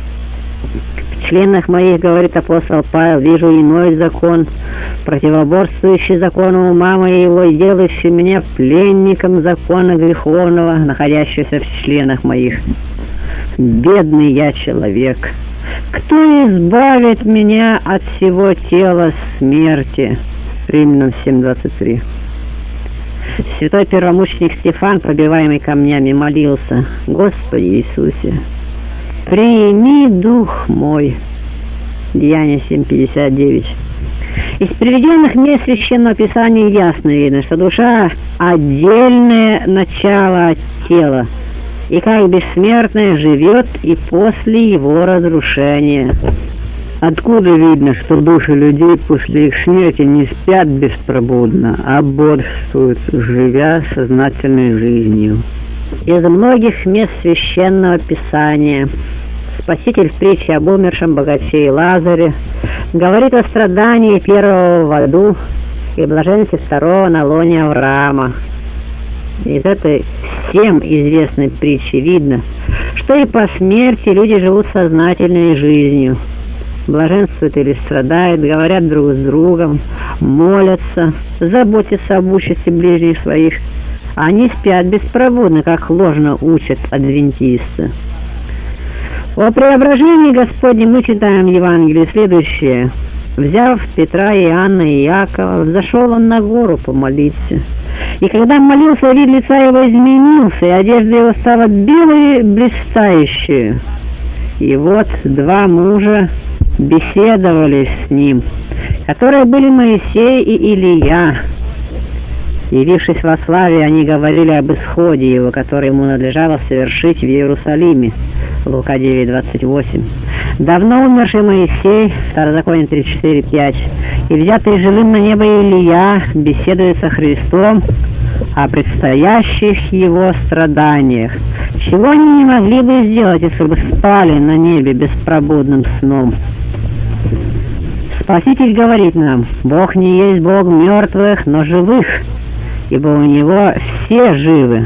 В членах моих, говорит апостол Павел, вижу иной закон, противоборствующий закону ума моего и делающий меня пленником закона греховного, находящегося в членах моих. Бедный я человек! Кто избавит меня от всего тела смерти? Римлянам семь двадцать три. Святой первомученик Стефан, побиваемый камнями, молился: «Господи Иисусе, прими дух мой». Деяния семь пятьдесят девять. Из приведенных мест Священного Писания ясно видно, что душа – отдельное начало от тела, и как бессмертное живет и после его разрушения. Откуда видно, что души людей после их смерти не спят беспробудно, а бодрствуют, живя сознательной жизнью? Из многих мест Священного Писания Спаситель в притче об умершем богаче и Лазаре говорит о страдании первого в аду и блаженстве второго на лоне Авраама. Из этой всем известной притчи видно, что и по смерти люди живут сознательной жизнью, блаженствуют или страдают, говорят друг с другом, молятся, заботятся об участи ближних своих. Они спят беспробудно, как ложно учат адвентисты. О преображении Господнем мы читаем в Евангелии следующее. Взяв Петра, Иоанна и Иакова, взошел он на гору помолиться. И когда молился, вид лица его изменился, и одежда его стала белой, блистающей. И вот два мужа беседовали с ним, которые были Моисей и Илия. Явившись во славе, они говорили об исходе его, который ему надлежало совершить в Иерусалиме. Лука девять двадцать восемь. Давно умерший Моисей, Второзаконие тридцать четыре пять, и взятый живым на небо Илия беседует со Христом о предстоящих его страданиях. Чего они не могли бы сделать, если бы спали на небе беспробудным сном? Спаситель говорит нам: Бог не есть Бог мертвых, но живых, ибо у Него все живы.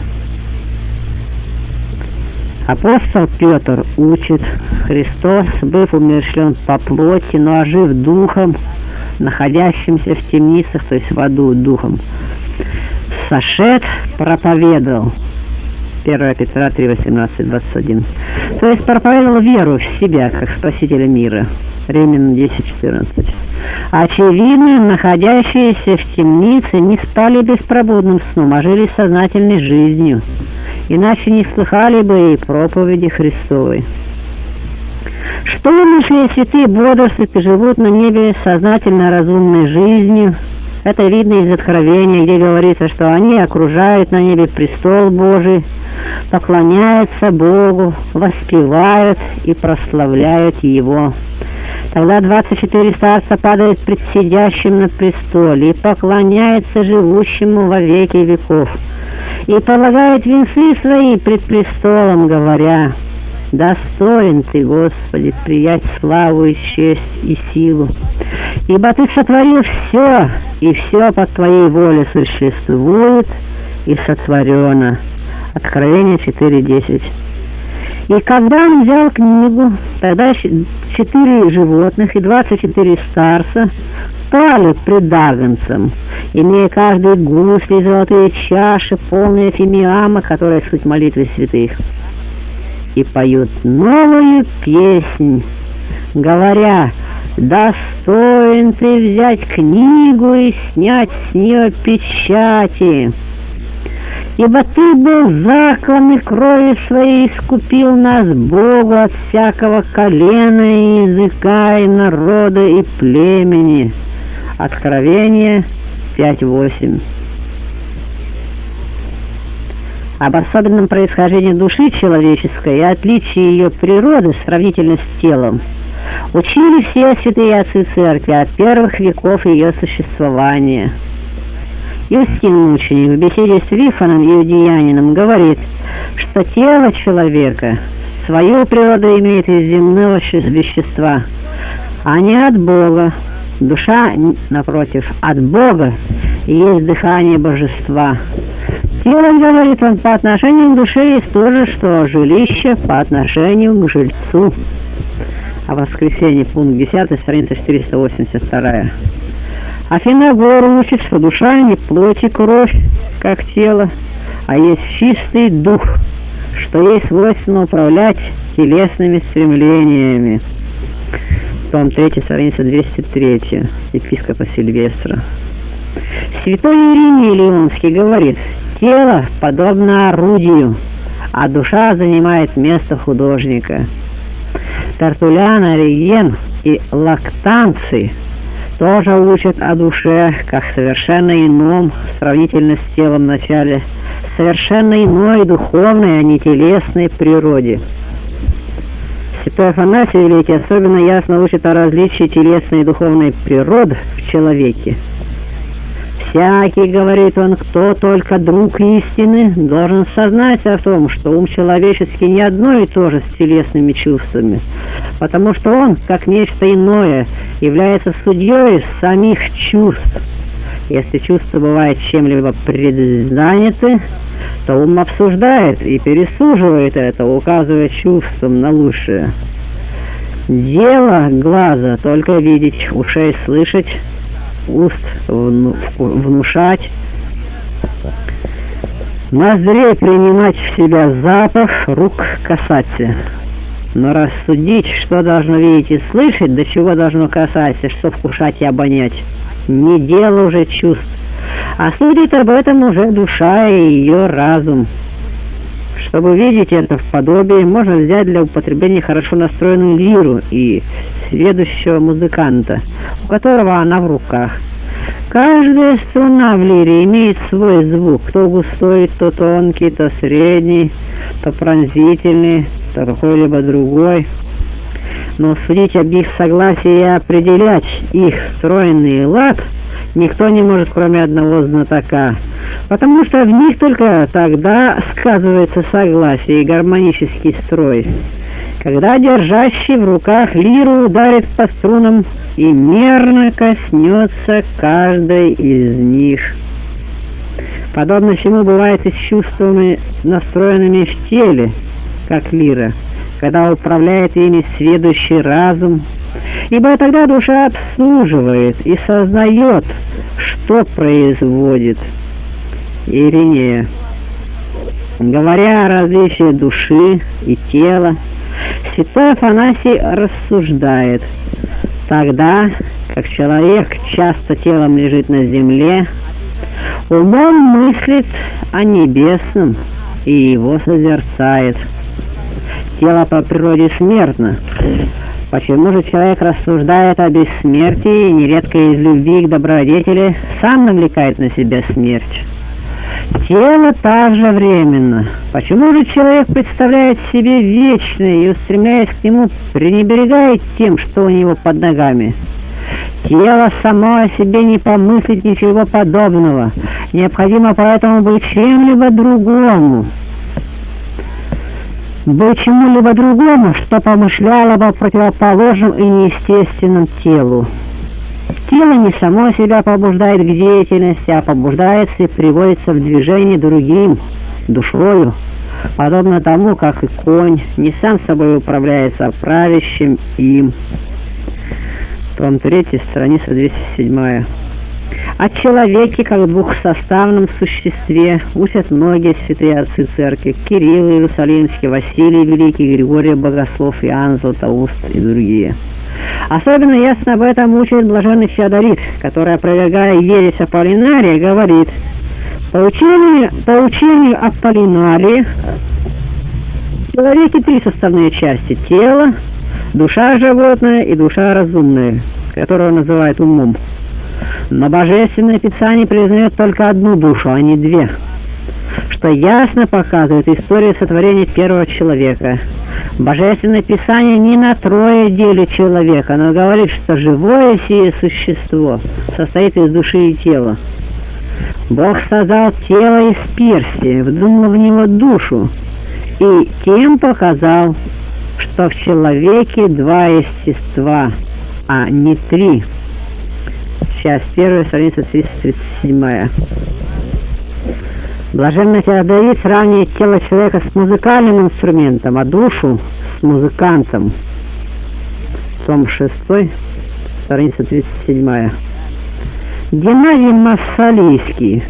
Апостол Петр учит: Христос, быв умерщвлен по плоти, но ожив духом, находящимся в темницах, то есть в аду духом, сошед проповедовал. первое Петра три, восемнадцать, двадцать один. То есть проповедовал веру в себя, как Спасителя мира. Римлянам десять, четырнадцать. Очевидно, находящиеся в темнице не спали беспробудным сном, а жили сознательной жизнью, иначе не слыхали бы и проповеди Христовой. Что нашли святые бодрствуют и живут на небе сознательно разумной жизнью? Это видно из Откровения, где говорится, что они окружают на небе престол Божий, поклоняются Богу, воспевают и прославляют Его. Тогда двадцать четыре старца падают пред сидящим на престоле и поклоняются живущему во веки веков, и полагают венцы свои пред престолом, говоря: «Достоин Ты, Господи, приять славу и честь и силу, ибо Ты сотворил все, и все по Твоей воле существует и сотворено». Откровение четыре, десять. И когда он взял книгу, тогда четыре животных и двадцать четыре старца пали пред Агнцем, имея каждый гусли и золотые чаши, полные фимиама, которая суть молитвы святых, и поют новую песнь, говоря: «Достоин Ты взять книгу и снять с нее печати, ибо Ты был заклан и кровью Своей искупил нас, Богу, от всякого колена и языка и народа и племени». Откровение пять, восемь. Об особенном происхождении души человеческой и отличии ее природы сравнительно с телом учили все святые отцы церкви от первых веков ее существования. Юстин Мученик в беседе с Трифоном Иудеянином говорит, что тело человека свою природу имеет из земного вещества, а не от Бога. Душа, напротив, от Бога и есть дыхание божества. Тело, говорит он, по отношению к душе есть то же, что жилище по отношению к жильцу. А воскресенье, пункт десятый, страница четыреста восемьдесят два. Афиногор учит, что душа не плоть и кровь, как тело, а есть чистый дух, что ей свойственно управлять телесными стремлениями. Том третий, страница двести три, епископа Сильвестра. Святой Иеремий Леонский говорит: тело подобно орудию, а душа занимает место художника. Тертулиан, Ориген и Лактанций тоже учат о душе, как совершенно ином, сравнительно с телом начале, совершенно иной духовной, а не телесной природе. Святой Афанасий Великий особенно ясно учит о различии телесной и духовной природы в человеке. «Всякий, — говорит он, — кто только друг истины, должен сознаться в том, что ум человеческий не одно и то же с телесными чувствами, потому что он, как нечто иное, является судьей самих чувств. Если чувства бывают чем-либо предзаняты, то ум обсуждает и пересуживает это, указывая чувствам на лучшее. Дело глаза только видеть, ушей слышать, уст вну, внушать, ноздрей принимать в себя запах, рук касаться. Но рассудить, что должно видеть и слышать, до чего должно касаться, что вкушать и обонять, не дело уже чувств, а судит об этом уже душа и ее разум. Чтобы видеть это в подобии, можно взять для употребления хорошо настроенную лиру и следующего музыканта, у которого она в руках. Каждая струна в лире имеет свой звук, то густой, то тонкий, то средний, то пронзительный, то какой-либо другой. Но судить об их согласии и определять их стройный лад никто не может, кроме одного знатока, потому что в них только тогда сказывается согласие и гармонический строй, когда держащий в руках лиру ударит по струнам и мерно коснется каждой из них. Подобно всему бывает и с чувствами, настроенными в теле, как лира, когда управляет ими сведущий разум, ибо тогда душа обслуживает и сознает, что производит. Иринея. Говоря о различии души и тела, святой Афанасий рассуждает: тогда, как человек часто телом лежит на земле, умом мыслит о небесном и его созерцает. Тело по природе смертно. Почему же человек рассуждает о бессмертии и нередко из любви к добродетели сам навлекает на себя смерть? Тело также временно. Почему же человек представляет себе вечное и, устремляясь к нему, пренебрегает тем, что у него под ногами? Тело само о себе не помыслит ничего подобного. Необходимо поэтому быть чем-либо другому. Быть чему-либо другому, что помышляло бы о противоположном и неестественном телу. Тело не само себя побуждает к деятельности, а побуждается и приводится в движение другим, душою, подобно тому, как и конь не сам собой управляется, а правящим им. Том третий, страница двести седьмая. О человеке, как двухсоставном существе, учат многие святые отцы церкви: Кирилл Иерусалимский, Василий Великий, Григорий Богослов, Иоанн Златоуст и другие. Особенно ясно об этом учит блаженный Феодорит, который, опровергая ересь Аполлинария, говорит: по учению, по учению Аполлинария в человеке три составные части: тело, душа животная и душа разумная, которую называют умом. Но Божественное Писание признает только одну душу, а не две, что ясно показывает история сотворения первого человека. Божественное Писание не на трое делит человека, но говорит, что живое сие существо состоит из души и тела. Бог создал тело из перстня, вдунул в него душу, и тем показал, что в человеке два естества, а не три. Часть первая, страница триста тридцать семь. Блаженный Феодорит сравнивает тело человека с музыкальным инструментом, а душу с музыкантом. Том шестой, страница тридцать семь. Геннадий Массалийский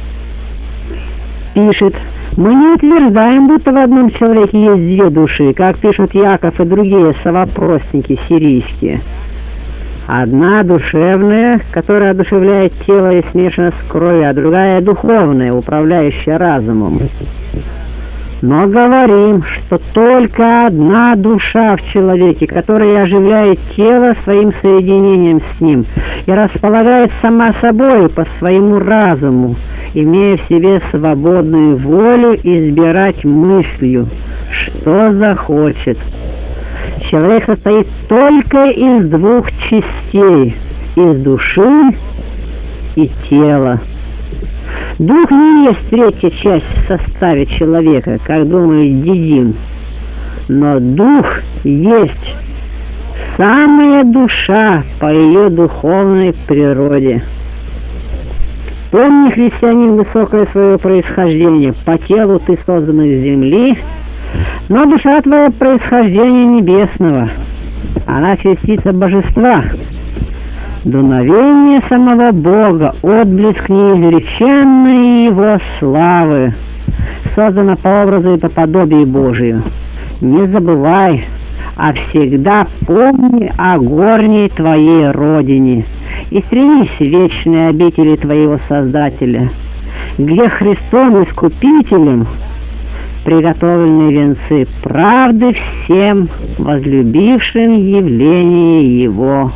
пишет: мы не утверждаем, будто в одном человеке есть две души, как пишут Яков и другие совопросники сирийские. Одна душевная, которая одушевляет тело и смешана с кровью, а другая духовная, управляющая разумом. Но говорим, что только одна душа в человеке, которая оживляет тело своим соединением с ним и располагает сама собой по своему разуму, имея в себе свободную волю избирать мыслью, что захочет. Человек состоит только из двух частей, из души и тела. Дух не есть третья часть в составе человека, как думает Дидин, но дух есть самая душа по ее духовной природе. Помни, христианин, высокое свое происхождение, по телу ты создан из земли, но душа твоя происхождения небесного, она частица божества, дуновение самого Бога, отблеск неизреченной его славы, создана по образу и по подобию Божию. Не забывай, а всегда помни о горней твоей родине и стремись в вечные обители твоего Создателя, где Христом Искупителем приготовлены венцы правды всем возлюбившим явление Его.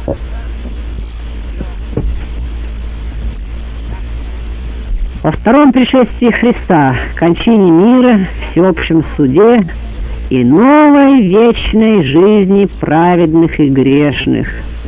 Во втором пришествии Христа, кончине мира, всеобщем суде и новой вечной жизни праведных и грешных.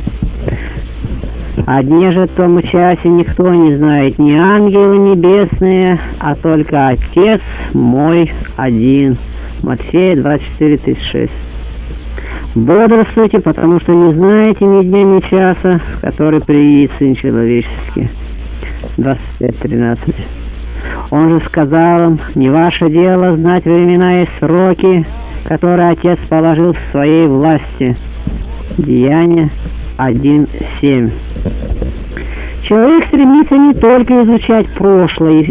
О дне же тому часе никто не знает, ни ангелы небесные, а только Отец мой один. Матфея двадцать четыре тридцать шесть. Бодрствуйте, потому что не знаете ни дня, ни часа, в который приедет Сын Человеческий. двадцать пять тринадцать. Он же сказал им: не ваше дело знать времена и сроки, которые Отец положил в своей власти. Деяния один семь. Человек стремится не только изучать прошлое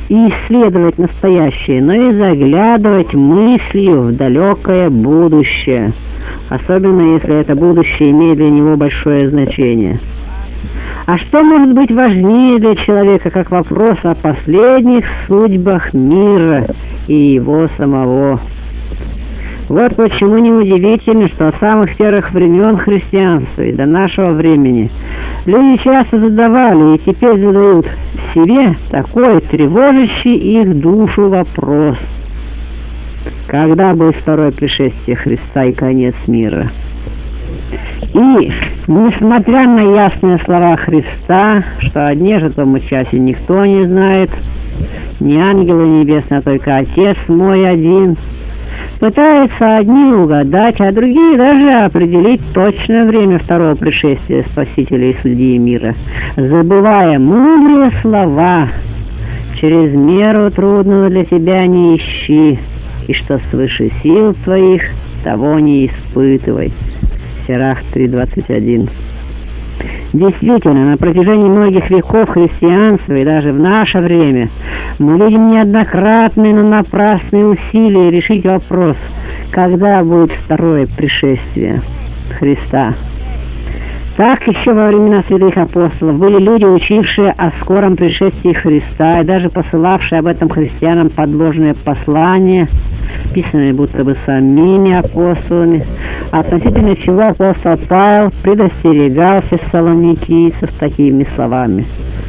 и исследовать настоящее, но и заглядывать мыслью в далекое будущее, особенно если это будущее имеет для него большое значение. А что может быть важнее для человека, как вопрос о последних судьбах мира и его самого? Вот почему неудивительно, что с самых первых времен христианства и до нашего времени люди часто задавали и теперь задают себе такой тревожащий их душу вопрос: когда будет второе пришествие Христа и конец мира? И, несмотря на ясные слова Христа, что о дне же тому часе никто не знает, ни ангелы небесные, а только Отец мой один, пытаются одни угадать, а другие даже определить точное время второго пришествия Спасителя и Судьи мира, забывая мудрые слова: «Через меру трудного для тебя не ищи, и что свыше сил твоих, того не испытывай». Сирах три двадцать один. Действительно, на протяжении многих веков христианства и даже в наше время мы видим неоднократные, но напрасные усилия решить вопрос, когда будет второе пришествие Христа. Так еще во времена святых апостолов были люди, учившие о скором пришествии Христа и даже посылавшие об этом христианам подложные послания, писанные будто бы самими апостолами, относительно чего апостол Павел предостерегал фессалоникийцев такими словами: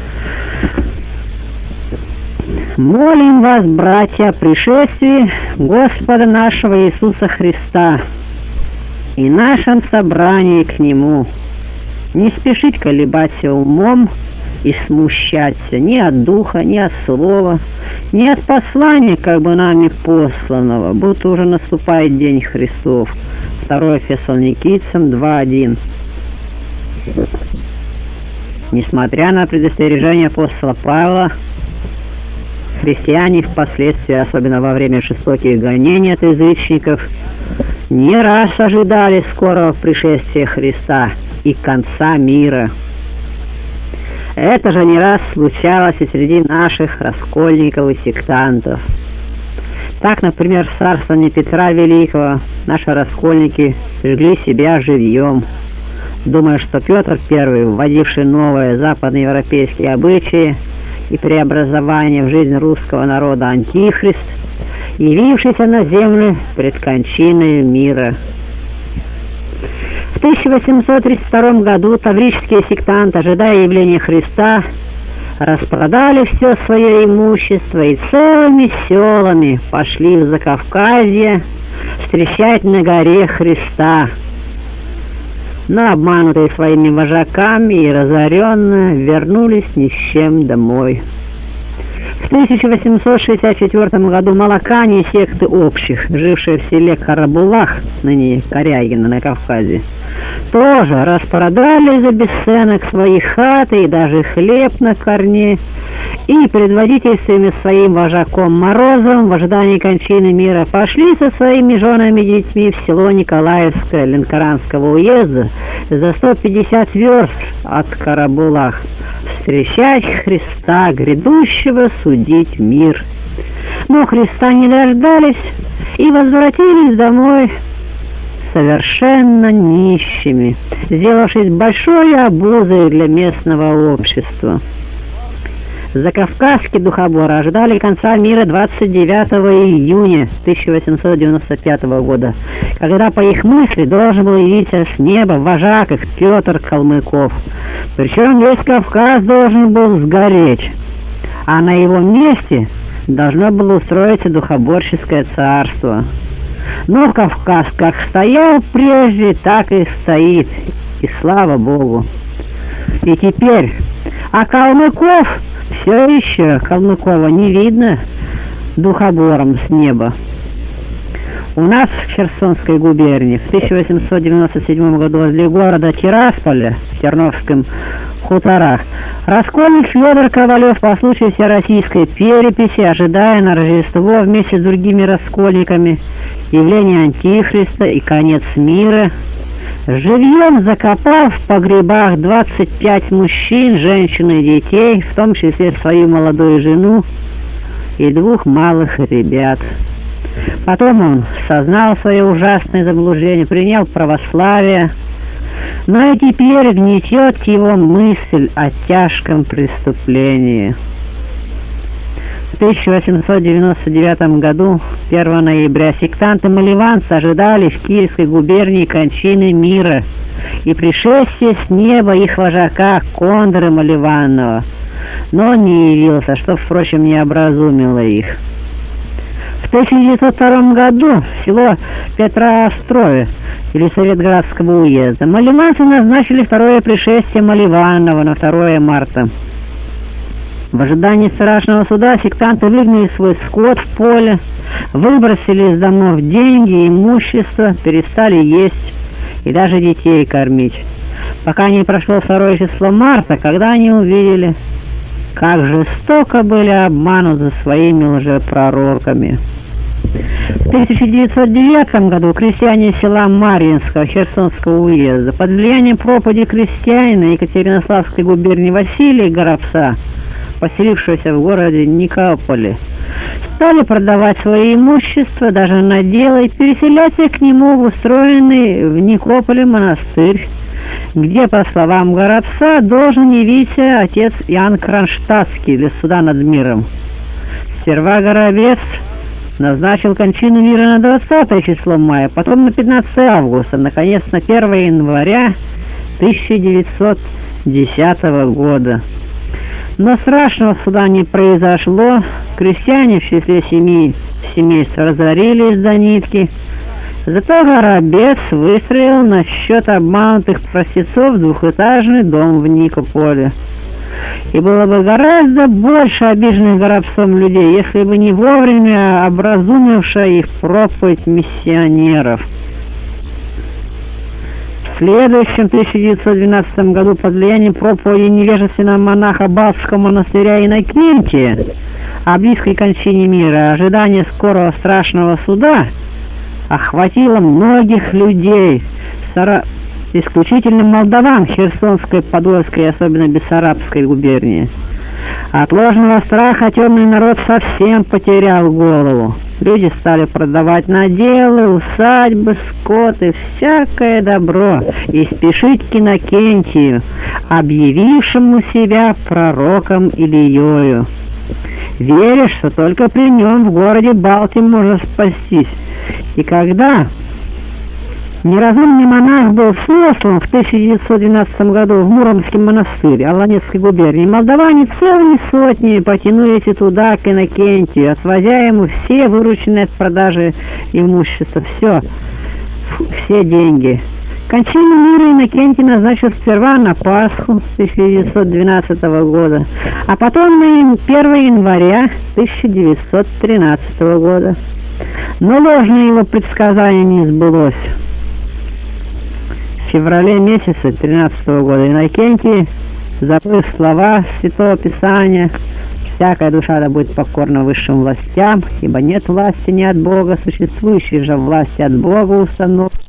«Молим вас, братья, о пришествии Господа нашего Иисуса Христа и нашем собрании к Нему. Не спешить колебаться умом и смущаться ни от духа, ни от слова, ни от послания, как бы нами посланного, будто уже наступает день Христов». второе Фессалоникийцам два один. Несмотря на предостережение апостола Павла, христиане впоследствии, особенно во время жестоких гонений от язычников, не раз ожидали скорого пришествия Христа и конца мира. Это же не раз случалось и среди наших раскольников и сектантов. Так, например, в царствовании Петра Великого наши раскольники сожгли себя живьем, думая, что Петр Первый, вводивший новые западноевропейские обычаи и преобразование в жизнь русского народа антихрист, явившийся на землю пред кончиной мира. В тысяча восемьсот тридцать втором году таврические сектанты, ожидая явления Христа, распродали все свое имущество и целыми селами пошли в Закавказье встречать на горе Христа. Но обманутые своими вожаками и разоренные вернулись ни с чем домой. В тысяча восемьсот шестьдесят четвёртом году молокане секты общих, жившие в селе Карабулах, ныне Корягино на Кавказе, тоже распродали за бесценок свои хаты и даже хлеб на корне, и, предводительствуемые своим вожаком Морозовым в ожидании кончины мира, пошли со своими женами и детьми в село Николаевское Ленкоранского уезда за сто пятьдесят верст от Карабулах встречать Христа, грядущего судить мир. Но Христа не дождались и возвратились домой совершенно нищими, сделавшись большой обузой для местного общества. Закавказские духоборы ожидали конца мира двадцать девятого июня тысяча восемьсот девяносто пятого года, когда, по их мысли, должен был явиться с неба вожак их Петр Калмыков. Причем весь Кавказ должен был сгореть, а на его месте должно было устроиться духоборческое царство. Но Кавказ как стоял прежде, так и стоит, и слава Богу. И теперь, а Калмыков все еще, Калмыкова не видно духобором с неба. У нас в Херсонской губернии в тысяча восемьсот девяносто седьмом году возле города Тирасполя в Терновском хуторах раскольник Федор Ковалев по случаю всероссийской переписи, ожидая на Рождество вместе с другими раскольниками явления Антихриста и конец мира, живьем закопав в погребах двадцать пять мужчин, женщин и детей, в том числе свою молодую жену, и двух малых ребят. Потом он сознал свое ужасное заблуждение, принял православие, но и теперь гнетет его мысль о тяжком преступлении. В тысяча восемьсот девяносто девятом году, первого ноября, сектанты-маливанцы ожидали в Киевской губернии кончины мира и пришествия с неба их вожака Кондры Маливанова, но он не явился, что, впрочем, не образумило их. В тысяча девятьсот втором году в село Петроострове, или Советградского уезда, маливанцы назначили второе пришествие Маливанова на второе марта. В ожидании страшного суда сектанты выгнали свой скот в поле, выбросили из домов деньги, имущество, перестали есть и даже детей кормить. Пока не прошло второе число марта, когда они увидели, как жестоко были обмануты своими лжепророками. В тысяча девятьсот девятом году крестьяне села Марьинского Херсонского уезда под влиянием проповеди крестьянина Екатеринославской губернии Василия Горобца, поселившегося в городе Никополе, стали продавать свое имущество, даже наделы, и переселяться к нему в устроенный в Никополе монастырь, где, по словам Горобца, должен явиться отец Иоанн Кронштадтский для суда над миром. Сперва Горобец назначил кончину мира на двадцатое число мая, потом на пятнадцатое августа, наконец на первое января тысяча девятьсот десятого года. Но страшного суда не произошло, крестьяне в числе семи семейств разорились до нитки. Зато Горобец выстроил на счет обманутых простецов двухэтажный дом в Никополе. И было бы гораздо больше обиженных Горобцом людей, если бы не вовремя образумевшая их проповедь миссионеров. В следующем тысяча девятьсот двенадцатом году под влиянием проповеди невежественного монаха Балтского монастыря Иннокентия о близкой кончине мира, ожидание скорого страшного суда охватило многих людей, Сара... исключительно молдаван Херсонской, Подольской и особенно Бессарабской губернии. От ложного страха темный народ совсем потерял голову. Люди стали продавать наделы, усадьбы, скот и всякое добро и спешить к Иннокентию, объявившему себя пророком Илиёю, веря, что только при нем в городе Балти можно спастись. И когда неразумный монах был сослан в тысяча девятьсот двенадцатом году в Муромский монастырь Аланецкой губернии, молдаване целыми сотнями потянулись и туда, к Иннокентию, отвозя ему все вырученные от продажи имущества, все, все деньги. Кончину мира Иннокентий назначил сперва на Пасху тысяча девятьсот двенадцатого года, а потом на первое января тысяча девятьсот тринадцатого года. Но ложное его предсказание не сбылось. В феврале месяце тринадцатого года Иннокентий, забыв слова Святого Писания, всякая душа да будет покорна высшим властям, ибо нет власти ни от Бога, существующей же власти от Бога установки,